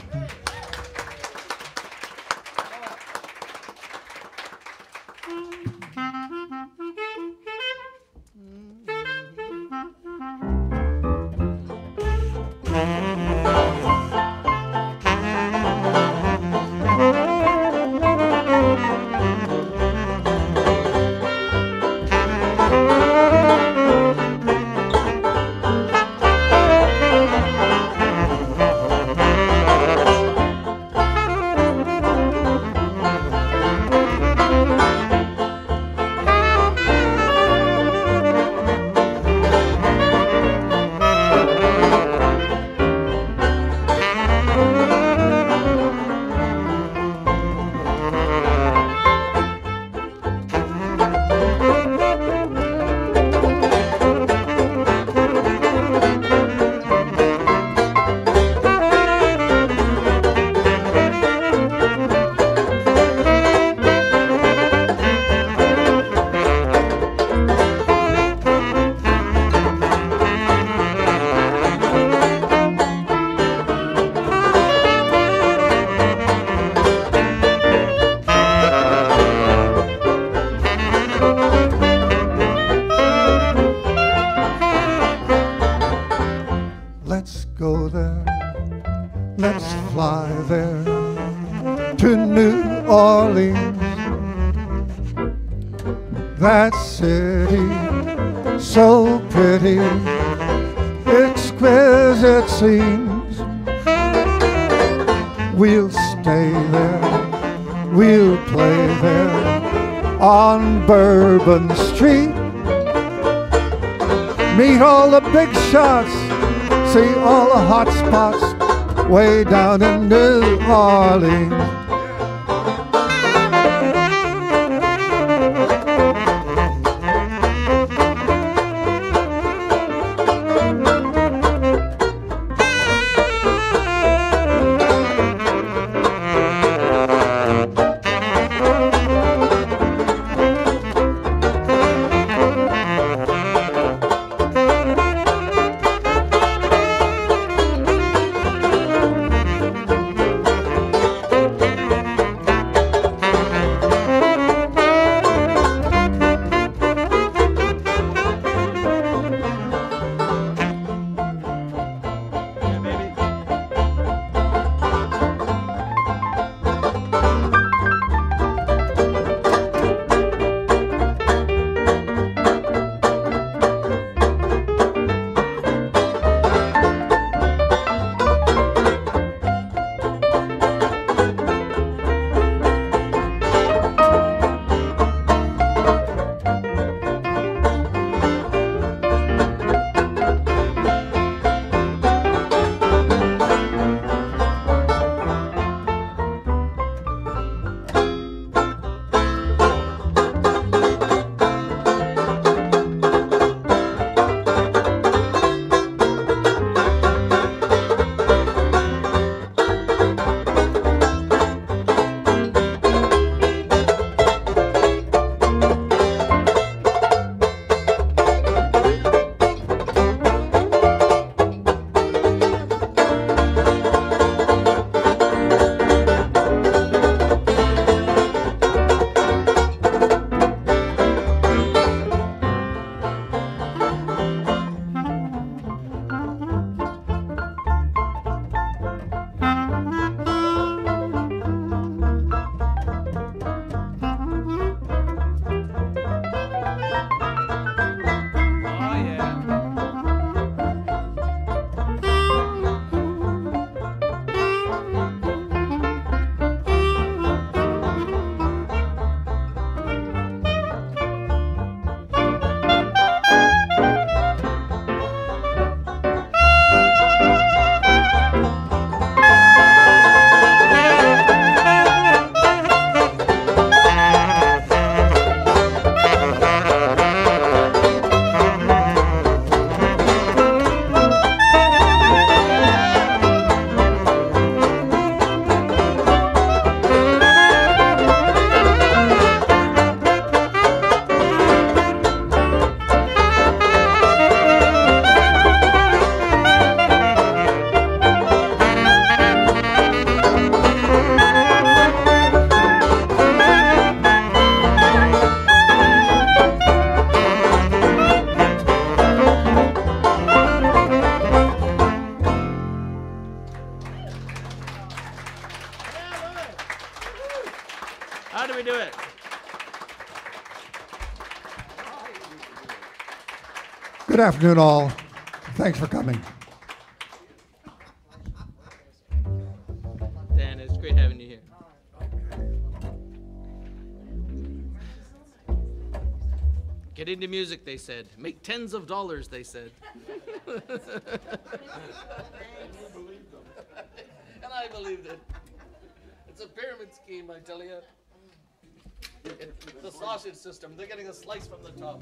S4: Let's go there, let's fly there to New Orleans. That city, so pretty, exquisite scenes. We'll stay there, we'll play there on Bourbon Street. Meet all the big shots, see all the hot spots way down in New Orleans.
S3: do it.
S4: Good afternoon, all. Thanks for coming.
S3: Dan, it's great having you here. Get into music, they said. Make tens of dollars, they said. And I believed it. It's a pyramid scheme, I tell you. It's the sausage system. They're getting a slice from the top.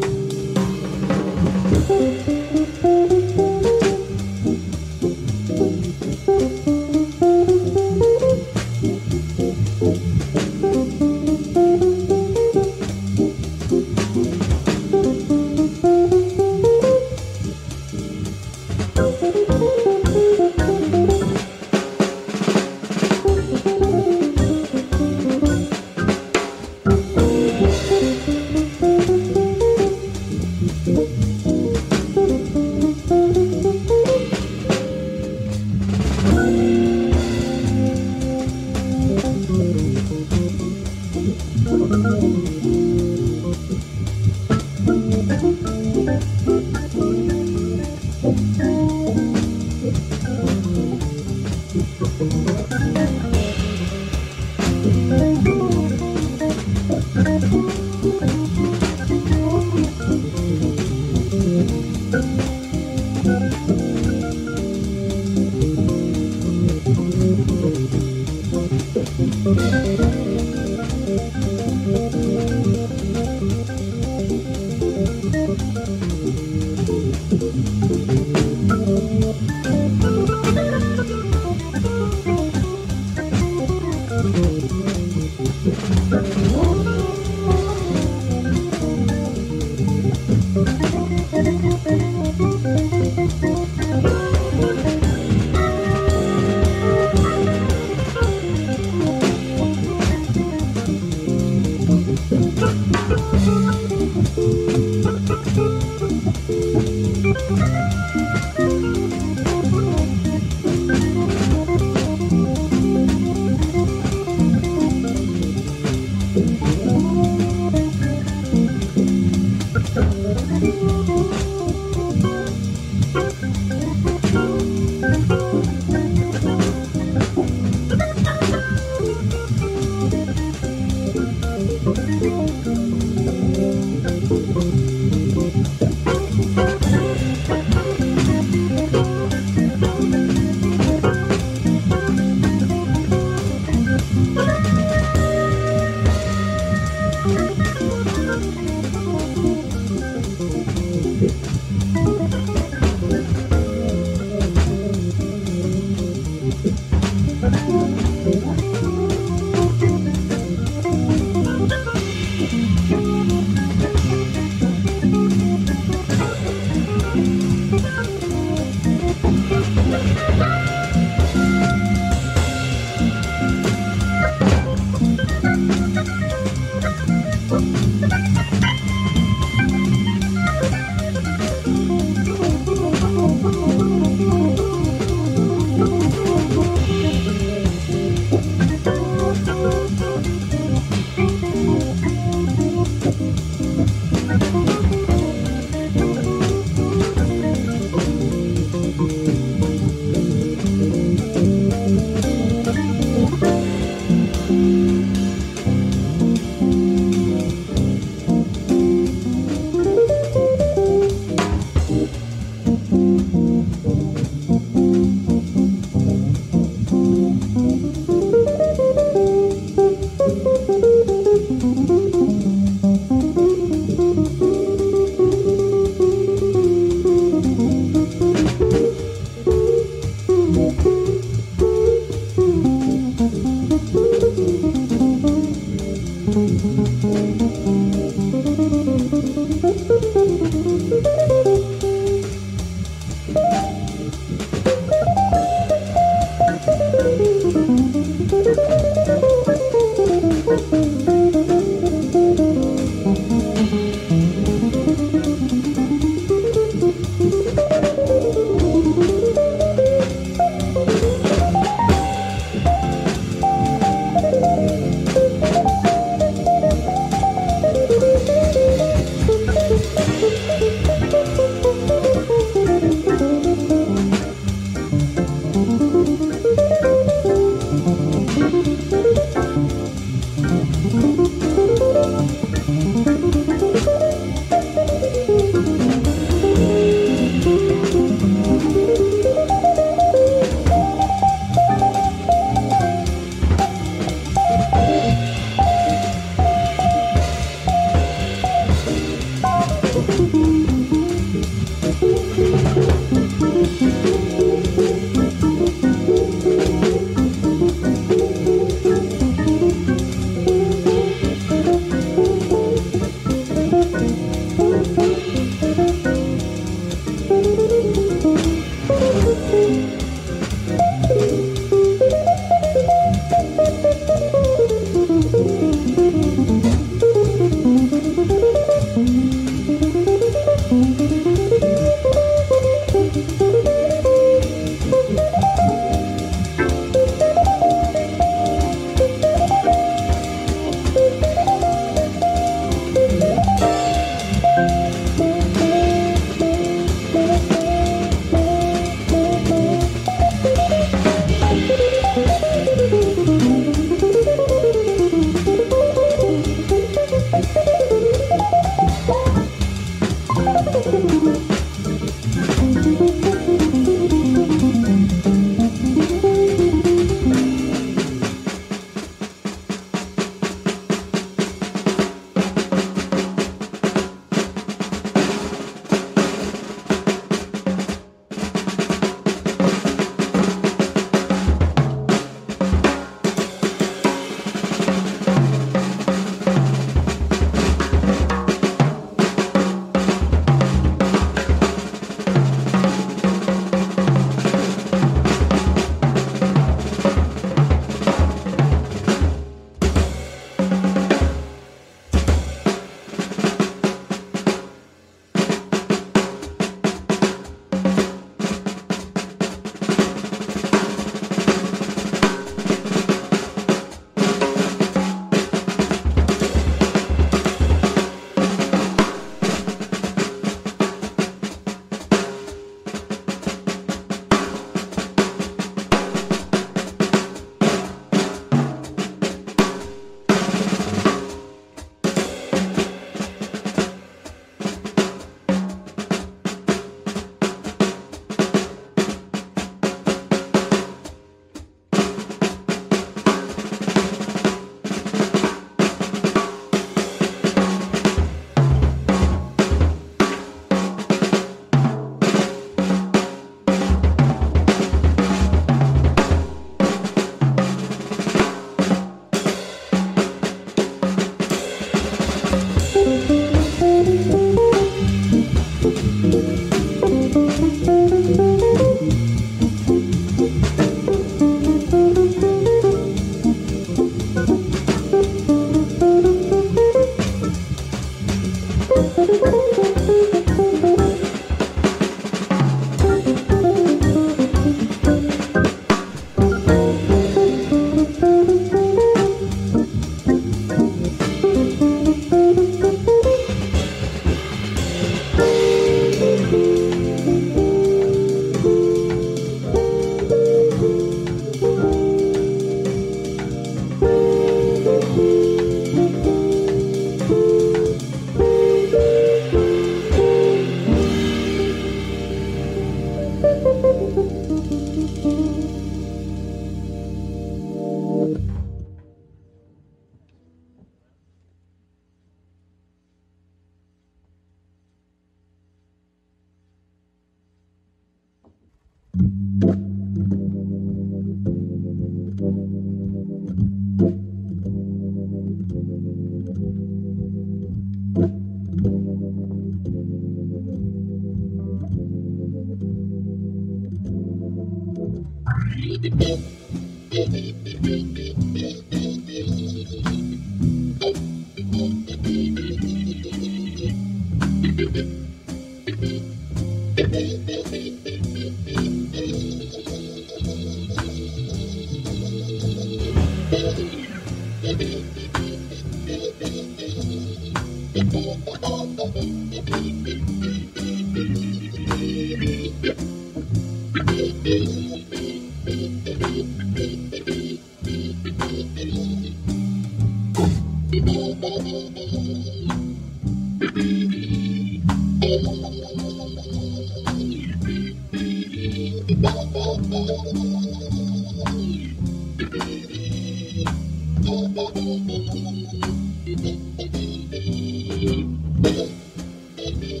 S5: Thank you.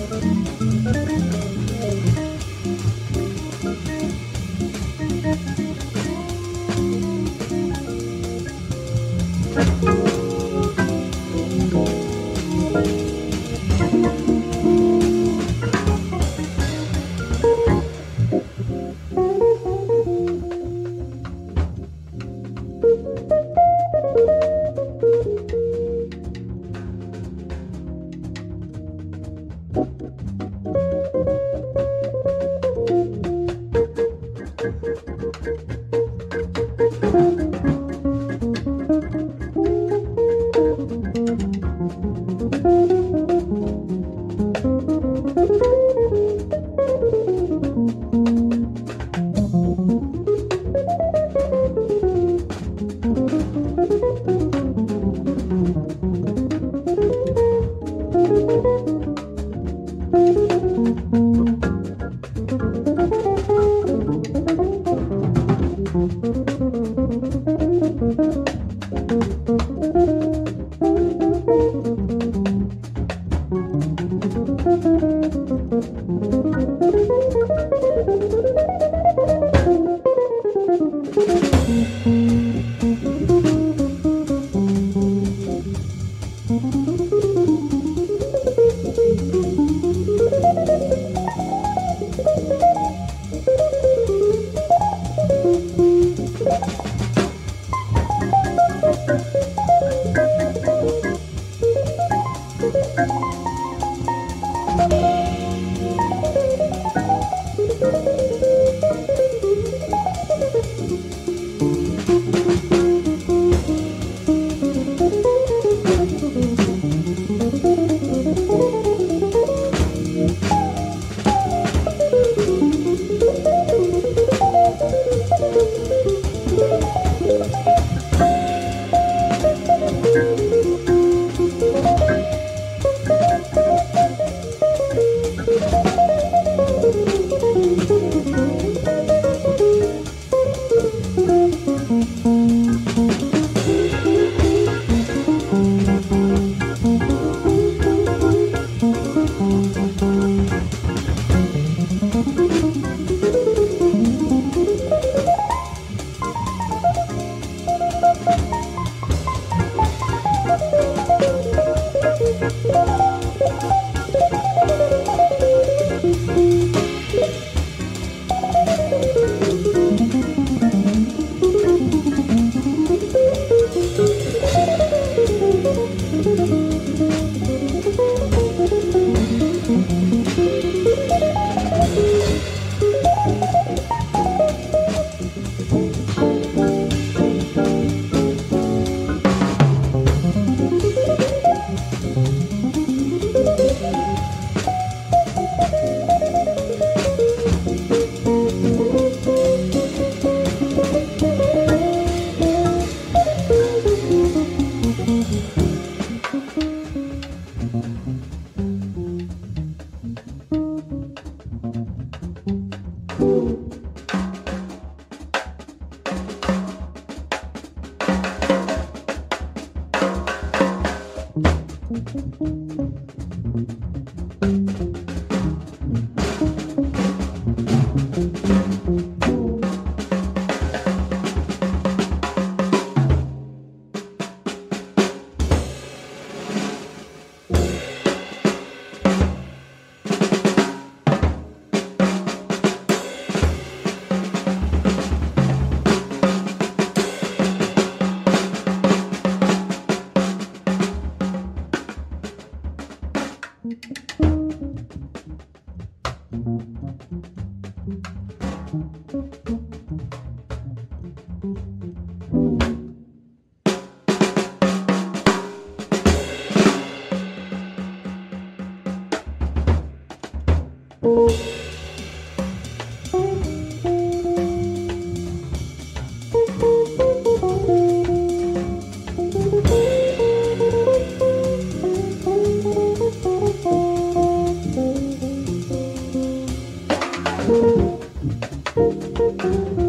S5: Thank you.